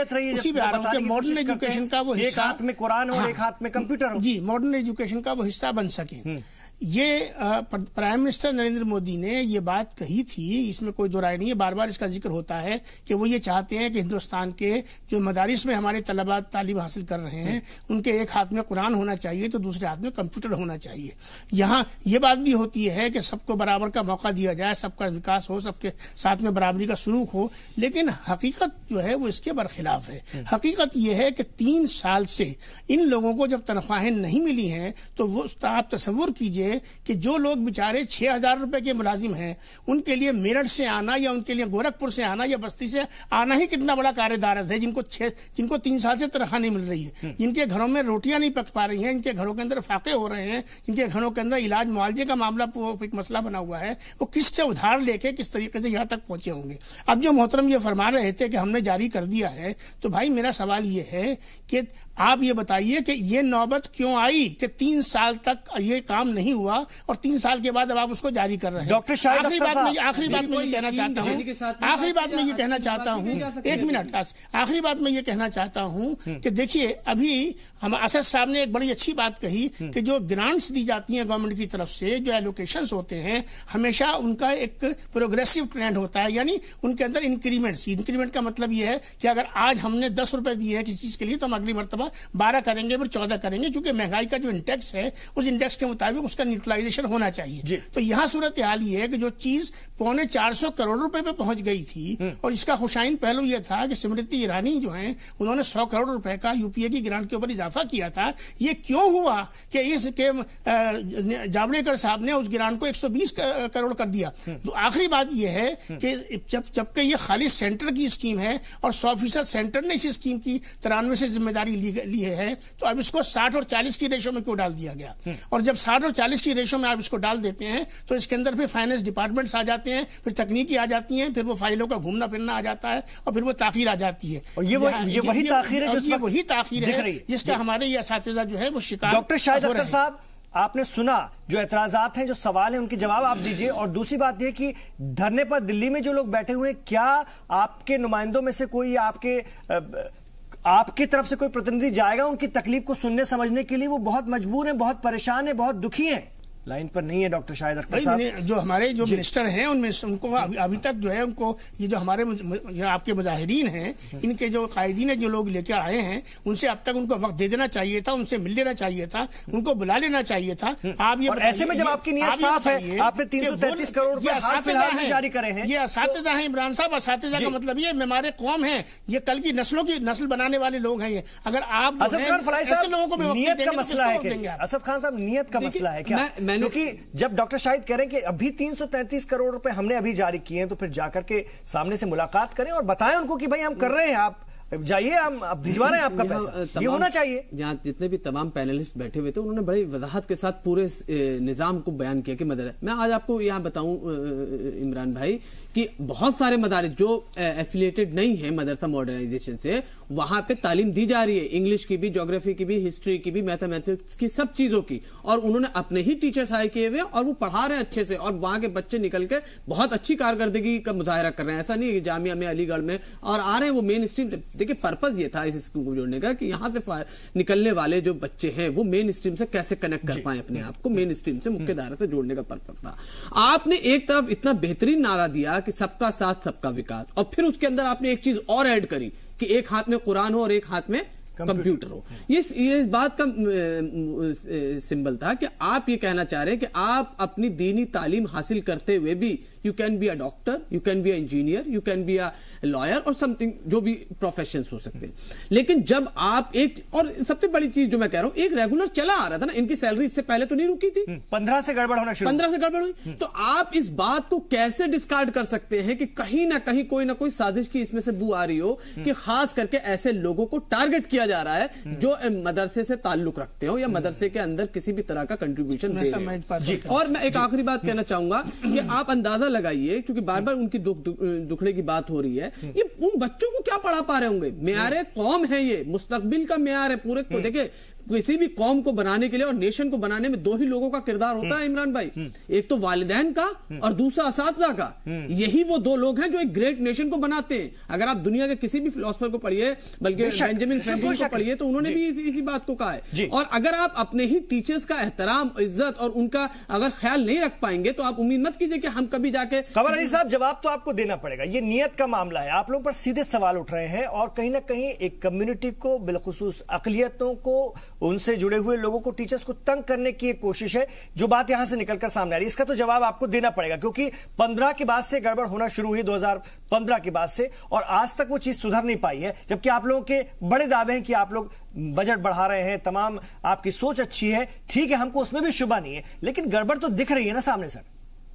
हूँ मॉडर्न एजुकेशन का वो हिस्सा, हाथ में कुरान और एक हाथ में कंप्यूटर, जी मॉडर्न एजुकेशन का वो हिस्सा बन सके। ये प्राइम मिनिस्टर नरेंद्र मोदी ने ये बात कही थी, इसमें कोई दो राय नहीं है, बार बार इसका जिक्र होता है कि वो ये चाहते हैं कि हिंदुस्तान के जो मदारिस में हमारे तलबा तालीम हासिल कर रहे हैं उनके एक हाथ में कुरान होना चाहिए तो दूसरे हाथ में कंप्यूटर होना चाहिए। यहाँ ये बात भी होती है कि सबको बराबर का मौका दिया जाए, सबका विकास हो, सबके साथ में बराबरी का सलूक हो, लेकिन हकीकत जो है वो इसके बरखिलाफ है। हकीकत ये है कि 3 साल से इन लोगों को जब तनख्वाहें नहीं मिली हैं तो वो आप तसव्वुर कीजिए कि जो लोग बेचारे 6,000 रुपए के मुलाजिम हैं उनके लिए मेरठ से आना या उनके लिए गोरखपुर से आना या बस्ती से आना ही कितना बड़ा कार्यदारत है, जिनको 3 साल से तनख्वाह नहीं मिल रही है, जिनके घरों में रोटियां नहीं पक पा रही हैं, जिनके घरों के अंदर फाके हो रहे हैं, जिनके घरों के अंदर इलाज मुआवजे का मामला एक मसला बना हुआ है, वो किससे उधार लेके किस तरीके से यहाँ तक पहुंचे होंगे। अब जो मोहतरम ये फरमा रहे थे कि हमने जारी कर दिया है, तो भाई मेरा सवाल ये है कि आप ये बताइए कि ये नौबत क्यों आई कि 3 साल तक ये काम नहीं हुआ और 3 साल के बाद अब आप उसको जारी कर रहे हैं। डॉक्टर शाहिद आखिरी बात में ये कहना चाहता हूँ, एक मिनट, आखिरी बात में ये कहना चाहता हूँ कि देखिए अभी हम असद साहब ने एक बड़ी अच्छी बात कही कि जो ग्रांट्स दी जाती हैं गवर्नमेंट की तरफ से, जो एलोकेशंस होते हैं, हमेशा उनका एक प्रोग्रेसिव ट्रेंड होता है, यानी उनके अंदर इंक्रीमेंट का मतलब ये है कि अगर आज हमने 10 रुपए दिए हैं किसी चीज के लिए तो हम अगली मरतबा 12 करेंगे, फिर 14 करेंगे, क्योंकि महंगाई का जो इंडेक्स है उस इंडेक्स के मुताबिक उसका न्यूट्रलाइजेशन होना चाहिए। तो यहाँ सूरत हाल ये है कि जो चीज 450 करोड़ रुपए पे पहुंच गई थी और इसका खुशाइन पहलू यह था कि स्मृति ईरानी जो है उन्होंने 100 करोड़ रुपए का यूपीए की ग्रांट के ऊपर इजाफा किया था। ये क्यों हुआ कि इसके जावड़ेकर साहब ने उस ग्रांट को 120 करोड़ कर दिया। तो आखिरी बात यह है कि जबकि ये खाली सेंटर की स्कीम है और 100% सेंटर ने इस स्कीम की 93 से जिम्मेदारी ली है, तो अब इसको 60 और 40 की रेशो में क्यों डाल दिया गया। और जब 60 और 40 की रेशो में आप इसको डाल देते हैं तो इसके अंदर फिर फाइनेंस डिपार्टमेंट्स आ जाते हैं, फिर तकनीकी आ जाती हैं, फिर वो फाइलों का घूमना फिरना आ जाता है और फिर वो ताखीर आ जाती है। और ये वही ताखीर है जिसका हमारे ये असातिज़ा जो है वो शिकार। डॉक्टर शाहिद अख्तर साहब, आपने सुना जो एतराजात हैं, जो सवाल हैं, उनके जवाब आप दीजिए। और दूसरी बात यह कि धरने पर दिल्ली में जो लोग बैठे हुए हैं, क्या आपके नुमाइंदों में से कोई आपकी तरफ से कोई प्रतिनिधि जाएगा उनकी तकलीफ को सुनने समझने के लिए? वो बहुत मजबूर हैं, बहुत परेशान हैं, बहुत दुखी हैं। लाइन पर नहीं है डॉक्टर शाहिद अख्तर साहब। जो हमारे जो मिनिस्टर हैं उनमें उनको अभी तक जो है उनको ये जो हमारे जो आपके मुजाहिरीन हैं, इनके जो कायदीन है, जो लोग लेकर आए हैं, उनसे अब तक उनको वक्त दे देना चाहिए था, उनसे मिल लेना चाहिए था, उनको बुला लेना चाहिए था। आप ये ऐसे में जब आपकी नीयत साफ है, आपने 333 करोड़ रुपए हाल फिलहाल में जारी करे हैं, ये असातिज़ा हैं इमरान साहब। असातिज़ा का मतलब ये हमारे कौम है, ये कल की नस्ल बनाने वाले लोग हैं। ये अगर आप असद खान फलाई साहब, लोगों को नीयत का मसला है क्या? असद खान साहब, नीयत का मसला है क्या? क्योंकि जब डॉक्टर शाहिद कह रहे हैं कि अभी 333 करोड़ रुपए हमने अभी जारी किए हैं, तो फिर जाकर के सामने से मुलाकात करें और बताएं उनको कि भाई हम कर रहे हैं, आप जाइए, हम अब भिजवा रहे हैं आपका पैसा, ये होना चाहिए। यहाँ जितने भी तमाम पैनलिस्ट बैठे हुए थे उन्होंने बड़ी वजाहत के साथ पूरे निजाम को बयान किया कि मदर। मैं आज आपको यहाँ बताऊं इमरान भाई कि बहुत सारे मदारिस जो एफिलिएटेड नहीं है मदरसा मॉडर्नाइजेशन से, वहां पे तालीम दी जा रही है, इंग्लिश की भी, ज्योग्राफी की भी, हिस्ट्री की भी, मैथमेटिक्स की, सब चीजों की, और उन्होंने अपने ही टीचर्स हायर किए हुए और वो पढ़ा रहे हैं अच्छे से, और वहां के बच्चे निकल के बहुत अच्छी कारकर्दगी का मुजाहरा कर रहे हैं। ऐसा नहीं है कि जामिया में, अलीगढ़ में और आ रहे हैं वो मेन स्ट्रीम। देखिए पर्पज ये था इस स्कूल को जोड़ने का कि यहाँ से निकलने वाले जो बच्चे हैं वो मेन स्ट्रीम से कैसे कनेक्ट कर पाए अपने आप को, मेन स्ट्रीम से, मुख्य धारा से जोड़ने का पर्पज था। आपने एक तरफ इतना बेहतरीन नारा दिया कि सबका साथ सबका विकास, और फिर उसके अंदर आपने एक चीज और ऐड करी कि एक हाथ में कुरान हो और एक हाथ में कंप्यूटर हो। ये इस बात का सिंबल था कि आप ये कहना चाह रहे हैं कि आप अपनी दीनी तालीम हासिल करते हुए भी you can be a doctor, you can be a engineer, you can be a lawyer और समथिंग, जो भी प्रोफेशंस हो सकते हैं। लेकिन जब आप एक, और सबसे बड़ी चीज जो मैं कह रहा हूं, एक रेगुलर चला आ रहा था ना, इनकी सैलरी इससे पहले तो नहीं रुकी थी, 15 से गड़बड़ होना शुरू, 15 से गड़बड़ हुई। तो आप इस बात को कैसे डिस्कार्ड कर सकते हैं कि कहीं ना कहीं कोई ना कोई साजिश की इसमें से बू आ रही हो कि खास करके ऐसे लोगों को टारगेट किया जा रहा है जो मदरसे से ताल्लुक रखते हो या मदरसे के अंदर किसी भी तरह का कंट्रीब्यूशन दे रहे हैं। और मैं एक आखिरी बात कहना चाहूंगा कि आप अंदाजा लगाइए, क्योंकि बार बार उनकी दुखड़े की बात हो रही है, ये उन बच्चों को क्या पढ़ा पा रहे होंगे? मेयारे कौम है, ये मुस्तकबिल का मेयार है पूरे को। देखिए किसी भी कौम को बनाने के लिए और नेशन को बनाने में दो ही लोगों का किरदार होता है इमरान भाई, एक तो वालिदैन का और दूसरा असातिज़ा का। यही वो दो लोग हैं जो एक ग्रेट नेशन को बनाते हैं। अगर आप दुनिया के किसी भी फिलोसोफर को पढ़िए, बल्कि बेंजामिन फ्रैंकलिन को पढ़िए, तो उन्होंने भी इसी बात को कहा है। और अगर आप अपने ही टीचर्स का एहतराम, इज्जत और उनका अगर ख्याल नहीं रख पाएंगे तो आप उम्मीद मत कीजिए कि हम कभी जाके। कमर अली साहब, जवाब तो आपको देना पड़ेगा, ये नियत का मामला है, आप लोगों पर सीधे सवाल उठ रहे हैं और कहीं ना कहीं एक कम्युनिटी को, बिलखुसूस अकलियतों को, उनसे जुड़े हुए लोगों को, टीचर्स को तंग करने की एक कोशिश है, जो बात यहां से निकलकर सामने आ रही है। इसका तो जवाब आपको देना पड़ेगा, क्योंकि 15 के बाद से गड़बड़ होना शुरू हुई, 2015 के बाद से, और आज तक वो चीज सुधर नहीं पाई है। जबकि आप लोगों के बड़े दावे हैं कि आप लोग बजट बढ़ा रहे हैं, तमाम आपकी सोच अच्छी है, ठीक है, हमको उसमें भी शुबा नहीं है, लेकिन गड़बड़ तो दिख रही है ना सामने सर।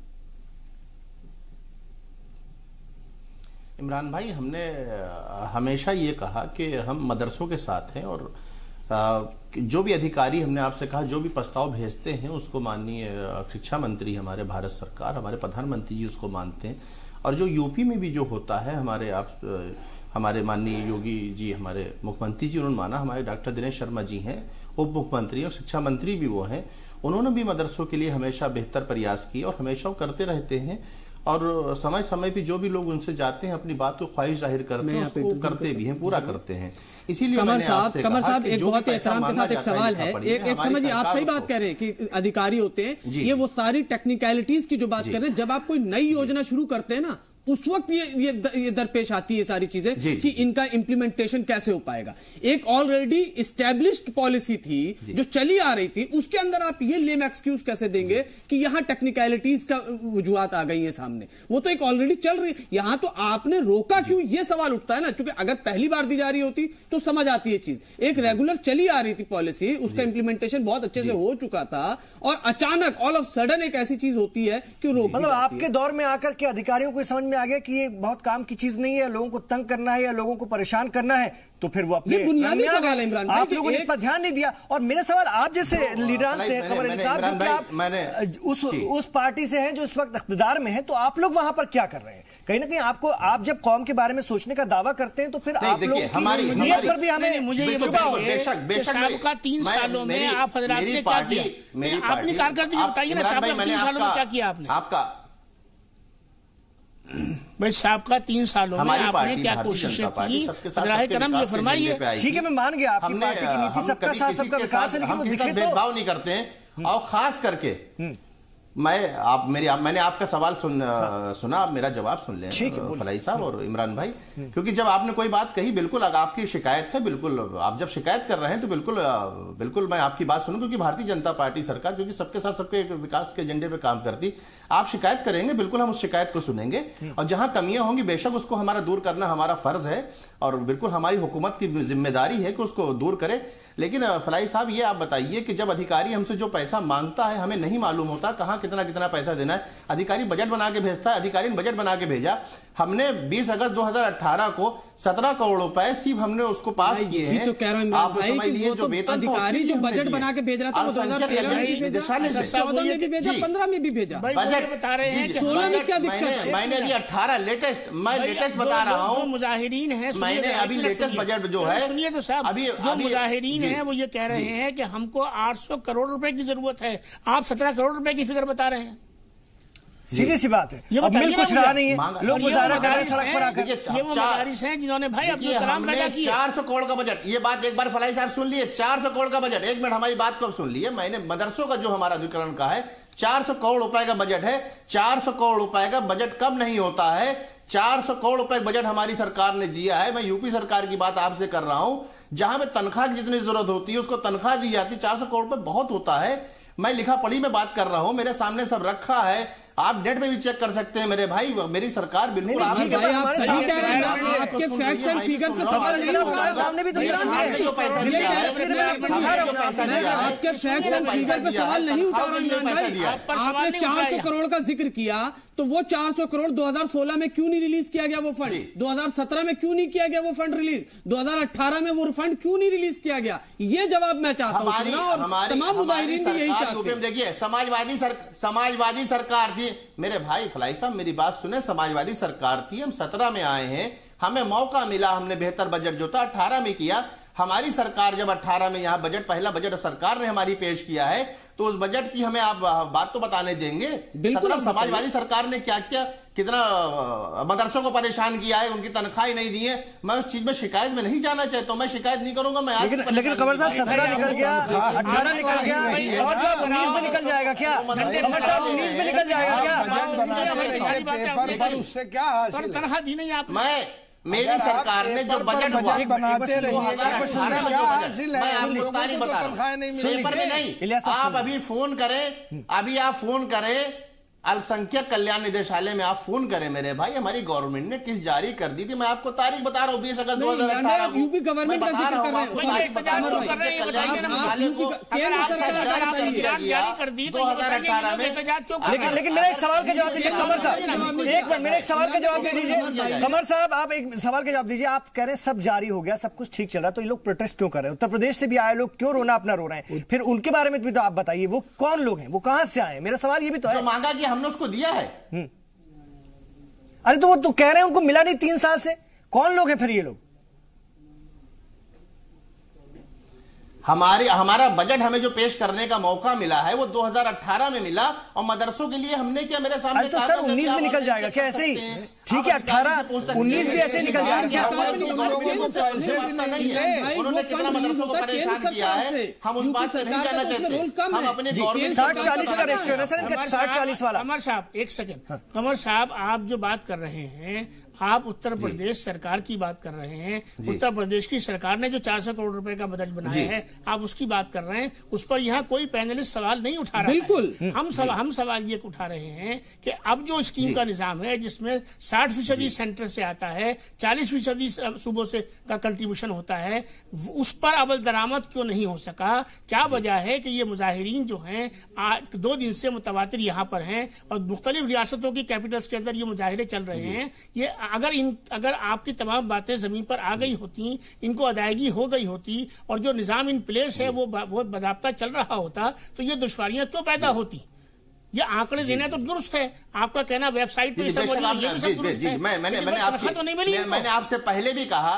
इमरान भाई, हमने हमेशा ये कहा कि हम मदरसों के साथ हैं, और जो भी अधिकारी, हमने आपसे कहा, जो भी प्रस्ताव भेजते हैं उसको माननीय शिक्षा मंत्री, हमारे भारत सरकार, हमारे प्रधानमंत्री जी उसको मानते हैं। और जो यूपी में भी जो होता है, हमारे माननीय योगी जी, हमारे मुख्यमंत्री जी, उन्होंने माना। हमारे डॉक्टर दिनेश शर्मा जी हैं, उप मुख्यमंत्री और शिक्षा मंत्री भी वो हैं, उन्होंने भी मदरसों के लिए हमेशा बेहतर प्रयास किए और हमेशा वो करते रहते हैं। और समय समय पे जो भी लोग उनसे जाते हैं, अपनी बात को ख्वाहिश जाहिर करते हैं, उसको करते भी हैं, पूरा करते हैं। इसीलिए कमर साहब एक बहुत ही एहतराम के साथ एक सवाल है, एक समझिए, आप सही बात कह रहे हैं कि अधिकारी होते हैं, ये वो सारी टेक्निकलिटीज की जो बात कर रहे हैं, जब आप कोई नई योजना शुरू करते हैं ना, उस वक्त ये दरपेश आती है सारी चीजें कि इनका इंप्लीमेंटेशन कैसे हो पाएगा। एक ऑलरेडी एस्टैब्लिश्ड पॉलिसी थी जो चली आ रही थी, उसके अंदर आप ये लेम एक्सक्यूज कैसे देंगे कि यहां टेक्निकलिटीज का वजूहात आ गई है सामने? वो तो एक ऑलरेडी चल रही है, यहां तो आपने रोका क्यों, ये सवाल उठता है ना। क्योंकि अगर पहली बार दी जा रही होती तो समझ आती है चीज, एक रेगुलर चली आ रही थी पॉलिसी, उसका इंप्लीमेंटेशन बहुत अच्छे से हो चुका था, और अचानक ऑल ऑफ सडन एक ऐसी चीज होती है कि रोक, मतलब आपके दौर में आकर के अधिकारियों को समझ में आ गया कि ये बहुत काम की चीज नहीं है, लोगों को तंग करना है या लोगं को परेशान करना है, तो फिर वो अपने बुनियादी सवाल है इमरान भाई, आप लोगों ने इस पर ध्यान नहीं दिया। और मेरा सवाल आप जैसे लीडरान से, कमर अली साहब, उस पार्टी से हैं जो इस वक्त इख्तिदार में है, तो आप लोग वहां पर क्या कर रहे हैं? कहीं ना कहीं आपको, आप जब कौम के बारे में सोचने का दावा करते हैं तो फिर आप लोग की नीयत पर भी हमें, मुझे ये बताइए, साबिका 3 सालों में आप हजरात ने क्या किया? अपनी कारकर्दगी बताइए ना, साबिका 3 सालों में क्या किया आपने? आपका भाई साबिका 3 सालों में आपने क्या कोशिशें की? करम ये फरमाइए। ठीक है, मैं मान गया आपकी पार्टी की नीति सबका साथ सबका विकास है, लेकिन हम किसी भेदभाव नहीं करते हैं। और खास करके मैंने आपका सवाल सुना, आप मेरा जवाब सुन लें फलाई साहब और इमरान भाई, क्योंकि जब आपने कोई बात कही, बिल्कुल अगर आपकी शिकायत है, बिल्कुल आप जब शिकायत कर रहे हैं तो बिल्कुल मैं आपकी बात सुनूं, क्योंकि भारतीय जनता पार्टी सरकार क्योंकि सबके साथ सबके विकास के एजेंडे पे काम करती, आप शिकायत करेंगे, बिल्कुल हम उस शिकायत को सुनेंगे और जहां कमियां होंगी बेशक उसको हमारा दूर करना हमारा फर्ज है और बिल्कुल हमारी हुकूमत की जिम्मेदारी है कि उसको दूर करे। लेकिन फलाई साहब ये आप बताइए कि जब अधिकारी हमसे जो पैसा मांगता है हमें नहीं मालूम होता कहाँ कितना कितना पैसा देना है, अधिकारी बजट बना के भेजता है, अधिकारी ने बजट बना के भेजा, हमने 20 अगस्त 2018 को 17 करोड़ रुपए सिर्फ हमने उसको पास किए हैं। तो कह रहा हूं आप समझ लिए जो वेतन अधिकारी जो बजट बना के भेज रहा था वो 2013 में भी भेजा, 14 में भी भेजा, 15 में भी भेजा, बजट बता रहे हैं कि 16 में क्या दिक्कत है? मैंने अभी 18 लेटेस्ट बता रहा हूँ, मुजाहिरीन है, मैंने अभी लेटेस्ट बजट जो है, सुनिए तो साहब, अभी जो मुजाहिरीन है वो ये कह रहे हैं कि हमको 800 करोड़ रुपए की जरूरत है, आप 17 करोड़ रुपए की फिगर बता रहे हैं। सीधी सी बात है, अब मिल कुछ रहा नहीं है, लोग मुजाहरा कर रहे हैं सड़क पर आकर। ये वो मदारिस हैं जिन्होंने भाई अपने कलाम पैदा किए। 400 करोड़ का बजट, ये बात एक बार फलाई साहब सुन लिए, 400 करोड़ का बजट, एक मिनट हमारी बात को अब सुन लिए, मैंने मदरसों का जो हमारा अधिकरण का है 400 करोड़ रुपए का बजट है, 400 करोड़ रुपए का बजट कम नहीं होता है, 400 करोड़ रुपए बजट हमारी सरकार ने दिया है। मैं यूपी सरकार की बात आपसे कर रहा हूं, जहां पे तनख्वाह की जितनी जरूरत होती है उसको तनख्वाह दी जाती है, 400 करोड़ रुपए बहुत होता है। मैं लिखा पढ़ी में बात कर रहा हूं, मेरे सामने सब रखा है, आप नेट पे भी चेक कर सकते हैं मेरे भाई, मेरी सरकार बिल्कुल आप सही कह रहे हैं, आपके फैक्ट्स एंड फिगर पे खबर नहीं होगा, सामने भी तो जो पैसा दिया है, आपके फैक्ट्स एंड फिगर पे सवाल नहीं उठा रहे हैं। आपने 400 करोड़ का जिक्र किया, तो वो 400 करोड़ 2016 में क्यों नहीं रिलीज किया गया वो फंड, 2017 में क्यों नहीं किया गया वो फंड रिलीज, 2018 में वो फंड क्यों नहीं रिलीज किया गया, ये जवाब मैं चाहता हूं। तमाम मुजाहिरीन भी यही चाहते हैं। देखिए समाजवादी सरकार थी मेरे भाई फलाई साहब, मेरी बात सुने, समाजवादी सरकार थी, हम 17 में आए हैं, हमें मौका मिला, हमने बेहतर बजट जो था 18 में किया। हमारी सरकार जब 18 में यहाँ बजट, पहला बजट सरकार ने हमारी पेश किया है, तो उस बजट की हमें आप बात तो बताने देंगे। 17 समाजवादी सरकार ने क्या किया, कितना मदरसों को परेशान किया है, उनकी तनख्वाह नहीं दी है। मैं उस चीज में शिकायत में नहीं जाना चाहता हूं, मैं शिकायत नहीं करूंगा। मैं आज लेकिन कमर साहब 17 निकल गया, 18 निकल गया, कमर साहब 19 में निकल जाएगा क्या, कमर साहब 19 में निकल जाएगा क्या, उससे क्या हासिल, तनख्वाह दी नहीं आप। मेरी सरकार ने जो बजट हुआ 2018 में जो बजट, मैं आपको तारीख बता रहा हूं, पेपर में नहीं, आप अभी फोन करें, अभी आप फोन करें अल्पसंख्यक कल्याण निदेशालय में, आप फोन करें मेरे भाई, हमारी गवर्नमेंट ने किस जारी कर दी थी, मैं आपको तारीख बता रहा हूँ, 20 अगस्त 2018 को यूपी गवर्नमेंट का जिक्र कर रहे हैं, 2018 में। लेकिन मेरा एक सवाल का जवाब दीजिए कमर साहब, एक मिनट मेरे एक सवाल का जवाब दे दीजिए कमर साहब, आप एक सवाल का जवाब दीजिए। आप कह रहे हैं सब जारी हो गया, सब कुछ ठीक चल रहा है, तो ये लोग प्रोटेस्ट क्यों कर रहे हैं? उत्तर प्रदेश से भी आए लोग क्यों रोना अपना रो रहे हैं? फिर उनके बारे में भी तो आप बताइए, वो कौन लोग हैं, वो कहां से आए? मेरा सवाल ये भी तो है, जो मांगा कि हमने उसको दिया है। अरे तो वो तो कह रहे हैं उनको मिला नहीं 3 साल से, कौन लोग हैं फिर ये लोग? हमारा बजट हमें जो पेश करने का मौका मिला है वो 2018 में मिला, और मदरसों के लिए हमने क्या, मेरे सामने तो सर 19 में निकल जाएगा क्या ऐसे ही? ठीक है 18 19 भी ऐसे निकल जाएगा। उन्होंने कितना मदरसों को परेशान किया है, हम उस बात से नहीं जाना चाहते, हम अपने गवर्नमेंट 60-40 का रेशियो है सर, 60-40 वाला। कमर साहब एक सेकंड, कमर साहब आप जो बात कर रहे हैं, आप उत्तर प्रदेश सरकार की बात कर रहे हैं, उत्तर प्रदेश की सरकार ने जो 400 करोड़ रुपए का बजट बनाया है, आप उसकी बात कर रहे हैं, उस पर यहाँ कोई पैनलिस्ट सवाल नहीं उठा रहा है। बिल्कुल हम सवाल ये उठा रहे हैं कि अब जो स्कीम का निजाम है, जिसमें 60% सेंटर से आता है, 40% सूबों से का कंट्रीब्यूशन होता है, उस पर अमल दरामद क्यों नहीं हो सका? क्या वजह है कि ये मुजाहिरीन जो हैं आज 2 दिन से मुतवातिर यहाँ पर हैं और मुख्तलिफ रियासतों की कैपिटल्स के अंदर ये मुजाहिरे चल रहे हैं। ये अगर आपकी तमाम बातें जमीन पर आ गई होती, इनको अदायगी हो गई होती और जो निजाम इन प्लेस है वो बाज़ाब्ता चल रहा होता, तो ये दुश्वारियां क्यों पैदा होती? ये आंकड़े देना तो दुरुस्त है, आपका कहना वेबसाइट पे सब दुरुस्त है। मैंने आपसे पहले भी कहा,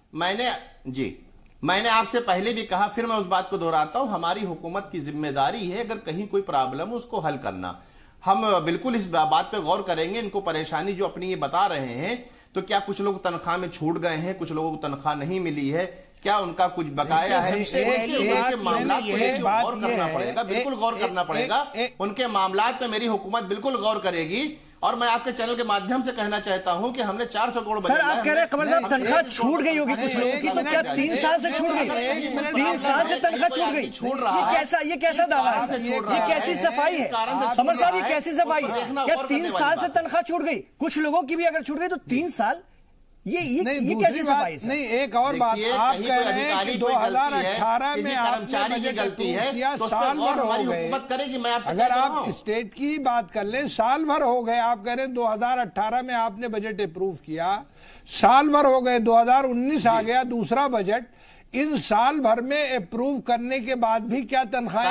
मैंने आपसे पहले भी कहा, फिर मैं उस बात को दोहराता हूं, हमारी हुकूमत की जिम्मेदारी है अगर कहीं कोई प्रॉब्लम है उसको हल करना। हम बिल्कुल इस बात पे गौर करेंगे, इनको परेशानी जो अपनी ये बता रहे हैं, तो क्या कुछ लोग तनख्वाह में छूट गए हैं, कुछ लोगों को तनख्वाह नहीं मिली है, क्या उनका कुछ बकाया है? उनके मामला को लेकर गौर करना पड़ेगा, बिल्कुल गौर करना पड़ेगा। उनके मामला पे मेरी हुकूमत बिल्कुल गौर करेगी। और मैं आपके चैनल के माध्यम से कहना चाहता हूं कि हमने 400 करोड़ सर, आप कह रहे हैं कमर साहब तनख्वाह छूट गई होगी कुछ लोगों की, तो क्या 3 साल से छूट गई? 3 साल से तनख्वाह छूट गई? छूट रहा ये कैसा दावा है? ये कैसी सफाई है कमर साहब? ये कैसी सफाई है? क्या 3 साल से तनख्वाह छूट गई? कुछ लोगों की भी अगर छूट गई तो 3 साल, ये कैसी सफाई है? नहीं, एक और बात, आप कह रहे हैं कि 2018 में कर्मचारी की गलती है तो साल भर हमारी हुकूमत करेगी। मैं आपसे अगर आप स्टेट की बात कर लें, साल भर हो गए। आप कह रहे हैं 2018 में आपने बजट अप्रूव किया, साल भर हो गए, 2019 आ गया दूसरा बजट। इन साल भर में अप्रूव करने के बाद भी क्या तनख्वाह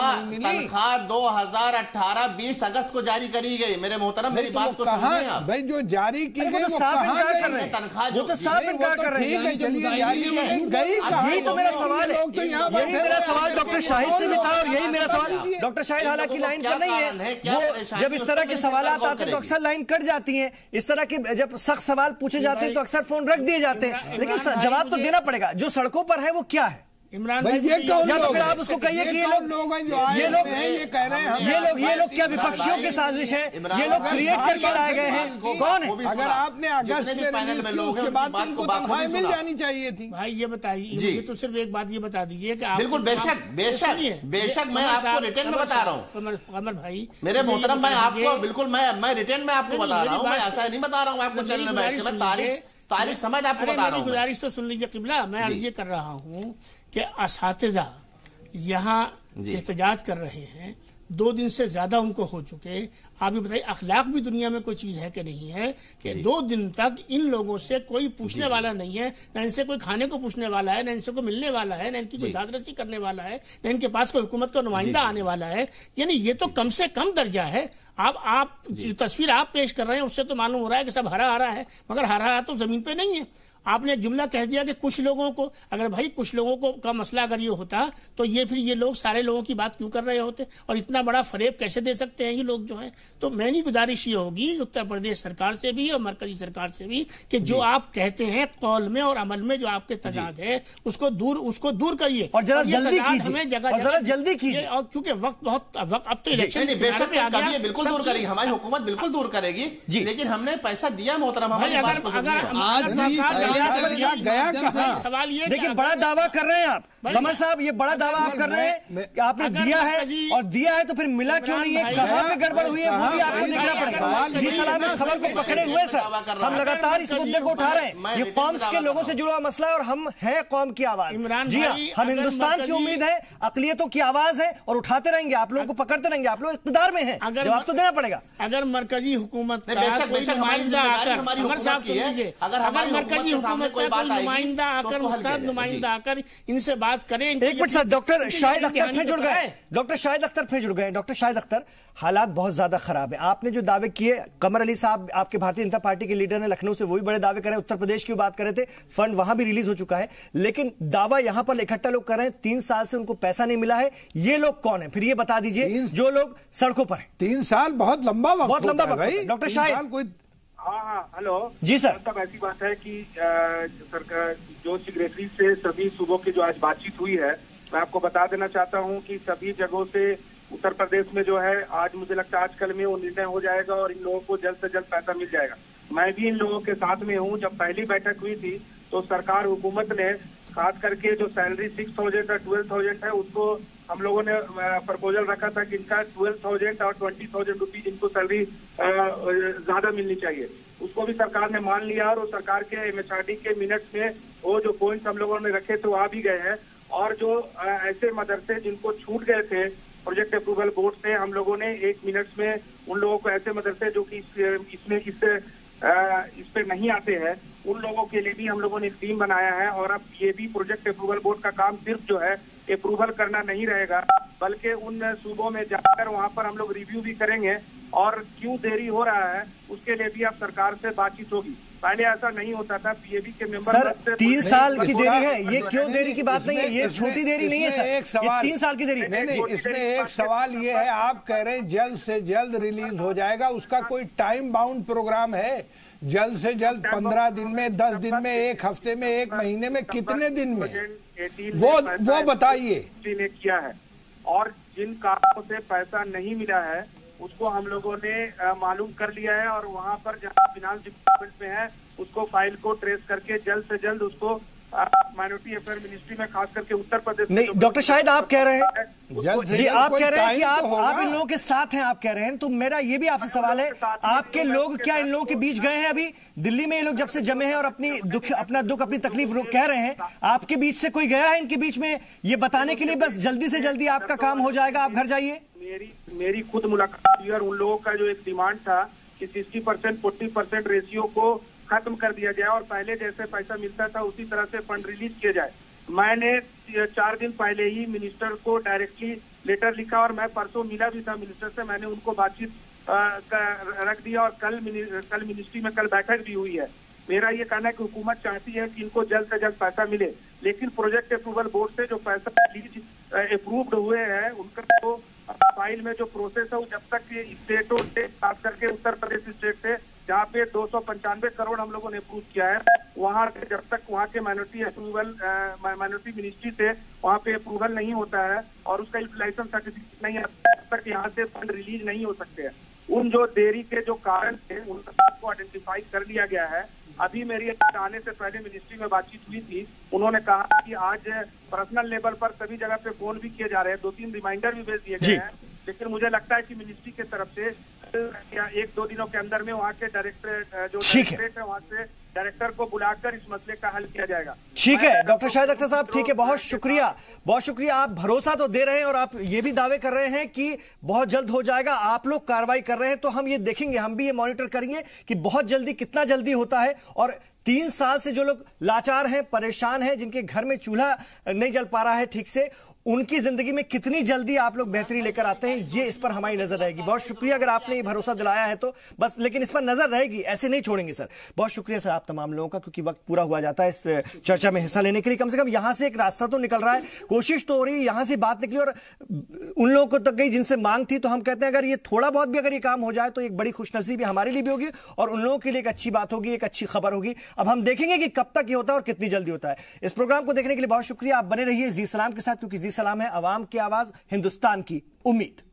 2018 20 अगस्त को जारी करी गई। मेरे मोहतरम, मेरी बात को सुनिए आप। भाई जो जारी की गई वो साफ इनकार कर रहे हैं, तनख्वाह वो तो साफ इनकार कर रहे हैं। यही तो मेरा सवाल है, यही मेरा सवाल डॉक्टर शाहिद से भी था और यही मेरा सवाल डॉक्टर शाहिद, हालांकि लाइन कट नहीं है, वो जब इस तरह के सवाल आते हैं तो अक्सर लाइन कट जाती है। इस तरह के जब सख्त सवाल पूछे जाते हैं तो अक्सर फोन रख दिए जाते हैं, लेकिन जवाब तो देना पड़ेगा। जो सड़कों पर है वो क्या है इमरान भाई? या तो फिर आप उसको कहिए कि ये लोग क्या विपक्षियों की साजिश है? ये लोग क्रिएट करके लाए गए हैं? कौन है? अगर आपने अगस्त में पैनल में लोग तनख्वाह मिल जानी चाहिए थी। भाई ये बताइए, मुझे तो सिर्फ एक बात ये बता दीजिए कि बिल्कुल बेशक मैं आपको रिटर्न में बता रहा हूँ कमर भाई, मेरे मोहतरम, मैं आपको बिल्कुल मैं रिटर्न में आपको बता रहा हूँ। मैं ऐसा नहीं बता रहा हूँ आपको चैनल में बैठ के, मैं तारीख समझ आपको बता रहा हूँ। गुजारिश तो सुन लीजिए किबला, मैं अर्ज ये कर रहा हूँ कि असातिज़ा यहाँ एहतजाज कर रहे हैं, 2 दिन से ज्यादा उनको हो चुके। आप ये बताइए, अखलाक भी दुनिया में कोई चीज है कि नहीं है कि 2 दिन तक इन लोगों से कोई पूछने वाला नहीं है, ना इनसे कोई खाने को पूछने वाला है, ना इनसे कोई मिलने वाला है, ना इनकी कोई दादरसी करने वाला है, ना इनके पास कोई हुकूमत का नुमाइंदा आने वाला है। यानी ये तो कम से कम दर्जा है। आप जो तस्वीर आप पेश कर रहे हैं उससे तो मालूम हो रहा है कि सब हरा हरा है, मगर हरा हरा तो जमीन पे नहीं है। आपने एक जुमला कह दिया कि कुछ लोगों को, अगर भाई कुछ लोगों को का मसला अगर ये होता तो ये फिर ये लोग सारे लोगों की बात क्यों कर रहे होते, और इतना बड़ा फरेब कैसे दे सकते हैं ये लोग जो हैं। तो मेरी गुजारिश ये होगी उत्तर प्रदेश सरकार से भी और मरकजी सरकार से भी कि जो आप कहते हैं कौल में और अमल में जो आपके तजाद है उसको दूर करिए और जरा जल्दी कीजिए, हमें जल्दी कीजिए। और क्योंकि वक्त अब तो इलेक्शन बिल्कुल दूर करेगी, हमारी हुकूमत बिल्कुल दूर करेगी, लेकिन हमने पैसा दिया मोहतरम। सवाल ये, देखिए बड़ा दावा कर रहे हैं आप कमर साहब, ये बड़ा दावा आप कर रहे हैं कि आपने दिया है, और दिया है तो फिर मिला क्यों नहीं है? कहां पे गड़बड़ हुई है वो भी आपको देखना पड़ेगा। जी सलाम इस खबर को पकड़े हुए सर, हम लगातार इस मुद्दे को उठा रहे हैं। ये कौम के लोगों से जुड़ा मसला है और हम हैं कौम की आवाज। जी हाँ, हम हिंदुस्तान की उम्मीद है, अकलियतों की आवाज है और उठाते रहेंगे, आप लोगों को पकड़ते रहेंगे। आप लोग इक़्तिदार में हैं, जवाब तो देना पड़ेगा। अगर मरकजी हुकूमत अगर मरकजी हुकूमत नुमाइंदा आकर उस्ताद नुमाइंदा आकर इनसे बात करें। एक minute sir, doctor Shahid Akhtar फिर जुड़ गए। डॉक्टर शाहिद अख्तर, हालात बहुत ज्यादा खराब है। आपने जो दावे किए, कमर अली साहब आपके भारतीय जनता पार्टी के लीडर ने लखनऊ से वो भी बड़े दावे करे, उत्तर प्रदेश की बात कर रहे थे, फंड वहां भी रिलीज हो चुका है, लेकिन दावा यहां पर इकट्ठा लोग कर रहे हैं 3 साल से उनको पैसा नहीं मिला है। ये लोग कौन है फिर ये बता दीजिए, जो लोग सड़कों पर है। 3 साल बहुत लंबा वक्त डॉक्टर शाहिद। हाँ, हेलो जी सर। मतलब ऐसी बात है कि सरकार जो सेक्रेटरी से सभी सूबों की जो आज बातचीत हुई है, मैं आपको बता देना चाहता हूँ कि सभी जगहों से उत्तर प्रदेश में जो है आज मुझे लगता है आजकल में वो निर्णय हो जाएगा और इन लोगों को जल्द से जल्द पैसा मिल जाएगा। मैं भी इन लोगों के साथ में हूँ। जब पहली बैठक हुई थी तो सरकार हुकूमत ने खास करके जो सैलरी 6,000 और 12,000 है उसको हम लोगों ने प्रपोजल रखा था कि इनका 12,000 और 20,000 रुपीज इनको सैलरी ज्यादा मिलनी चाहिए। उसको भी सरकार ने मान लिया और सरकार के MHRD के मिनट्स में वो जो पॉइंट्स हम लोगों ने रखे थे वो आ भी गए हैं। और जो ऐसे मदरसे जिनको छूट गए थे प्रोजेक्ट अप्रूवल बोर्ड से, हम लोगों ने 1 मिनट में उन लोगों को, ऐसे मदरसे जो कि इस पे नहीं आते हैं, उन लोगों के लिए भी हम लोगों ने टीम बनाया है। और अब ये भी प्रोजेक्ट अप्रूवल बोर्ड का काम सिर्फ जो है अप्रूवल करना नहीं रहेगा, बल्कि उन सूबों में जाकर वहां पर हम लोग रिव्यू भी करेंगे और क्यों देरी हो रहा है उसके लिए भी अब सरकार से बातचीत होगी। पहले ऐसा नहीं होता था। पीएबी के मेंबर सर 3 साल की देरी है, ये क्यों देरी की बात नहीं है, ये छोटी देरी नहीं है सर, एक सवाल, 3 साल की देरी नहीं, इसमें एक सवाल ये है, आप कह रहे हैं जल्द से जल्द रिलीज हो जाएगा, उसका कोई टाइम बाउंड प्रोग्राम है? जल्द से जल्द 15 दिन में, 10 दिन में, 1 हफ्ते में, 1 महीने में, कितने दिन में, वो बताइए। ने किया है और जिन कारणों से पैसा नहीं मिला है उसको हम लोगों ने मालूम कर लिया है और वहां पर जहां फिनांस डिपार्टमेंट में है उसको फाइल को ट्रेस करके जल्द से जल्द उसको माइनॉरिटी अफेयर मिनिस्ट्री में, खास करके उत्तर प्रदेश नहीं। डॉक्टर शाहिद आप कह रहे हैं जी, आप कह रहे हैं कि आप इन लोगों के साथ हैं, आप कह रहे हैं, तो मेरा ये भी आपसे सवाल है, आपके लोग क्या इन लोगों के बीच गए हैं? अभी दिल्ली में ये लोग जब से जमे हैं और अपना दुख अपनी तकलीफ कह रहे हैं, आपके बीच से कोई गया है इनके बीच में ये बताने के लिए बस जल्दी से जल्दी आपका काम हो जाएगा, आप घर जाइए? मेरी खुद मुलाकात हुई और उन लोगों का जो एक डिमांड था कि 60% 40% रेशियो को खत्म कर दिया जाए और पहले जैसे पैसा मिलता था उसी तरह से फंड रिलीज किया जाए। मैंने 4 दिन पहले ही मिनिस्टर को डायरेक्टली लेटर लिखा और मैं परसों मिला भी था मिनिस्टर से, मैंने उनको बातचीत रख दिया और कल मिनिस्ट्री में कल बैठक भी हुई है। मेरा ये कहना है कि हुकूमत चाहती है कि इनको जल्द से जल्द पैसा मिले, लेकिन प्रोजेक्ट अप्रूवल बोर्ड से जो पैसा रिलीज अप्रूव्ड हुए हैं उनका तो फाइल में जो प्रोसेस है वो जब तक स्टेटों से, खास करके उत्तर प्रदेश स्टेट से जहाँ पे 295 करोड़ हम लोगों ने अप्रूव किया है, वहाँ जब तक वहाँ के माइनॉरिटी मिनिस्ट्री से वहाँ पे अप्रूवल नहीं होता है और उसका यूटिलाइजेशन सर्टिफिकेट नहीं आता, तब तक यहाँ से फंड रिलीज नहीं हो सकते हैं। उन जो देरी के जो कारण थे उनको आइडेंटिफाई कर लिया गया है। अभी मेरी आने से पहले मिनिस्ट्री में बातचीत हुई थी, उन्होंने कहा कि आज पर्सनल लेवल पर सभी जगह पे फोन भी किए जा रहे हैं, 2-3 रिमाइंडर भी भेज दिए गए हैं, लेकिन मुझे लगता है कि मिनिस्ट्री की तरफ से या 1-2 दिनों के अंदर में वहाँ के डायरेक्टर जो डायरेक्टरेट है वहाँ से डायरेक्टर को बुलाकर इस मसले का हल किया जाएगा। ठीक है डॉक्टर शाहिद अख्तर साहब, ठीक है, बहुत शुक्रिया। आप भरोसा तो दे रहे हैं और आप ये भी दावे कर रहे हैं कि बहुत जल्द हो जाएगा, आप लोग कार्रवाई कर रहे हैं, तो हम ये देखेंगे, हम भी ये मॉनिटर करेंगे कि बहुत जल्दी कितना जल्दी होता है। और 3 साल से जो लोग लाचार हैं, परेशान हैं, जिनके घर में चूल्हा नहीं जल पा रहा है ठीक से, उनकी जिंदगी में कितनी जल्दी आप लोग बेहतरी लेकर आते हैं, ये इस पर हमारी नजर रहेगी। बहुत शुक्रिया अगर आपने ये भरोसा दिलाया है तो बस, लेकिन इस पर नजर रहेगी, ऐसे नहीं छोड़ेंगे सर। बहुत शुक्रिया सर आप तमाम लोगों का, क्योंकि वक्त पूरा हुआ जाता है इस चर्चा में हिस्सा लेने के लिए। कम से कम यहां से एक रास्ता तो निकल रहा है, कोशिश तो हो रही है, यहां से बात निकली और उन लोगों को तक गई जिनसे मांग थी। तो हम कहते हैं अगर ये थोड़ा बहुत भी अगर ये काम हो जाए तो एक बड़ी खुशनसीबी हमारे लिए भी होगी और उन लोगों के लिए एक अच्छी बात होगी, एक अच्छी खबर होगी। अब हम देखेंगे कि कब तक ये होता है और कितनी जल्दी होता है। इस प्रोग्राम को देखने के लिए बहुत शुक्रिया। आप बने रहिए जी सलाम के साथ, क्योंकि जी सलाम है अवाम की आवाज, हिंदुस्तान की उम्मीद।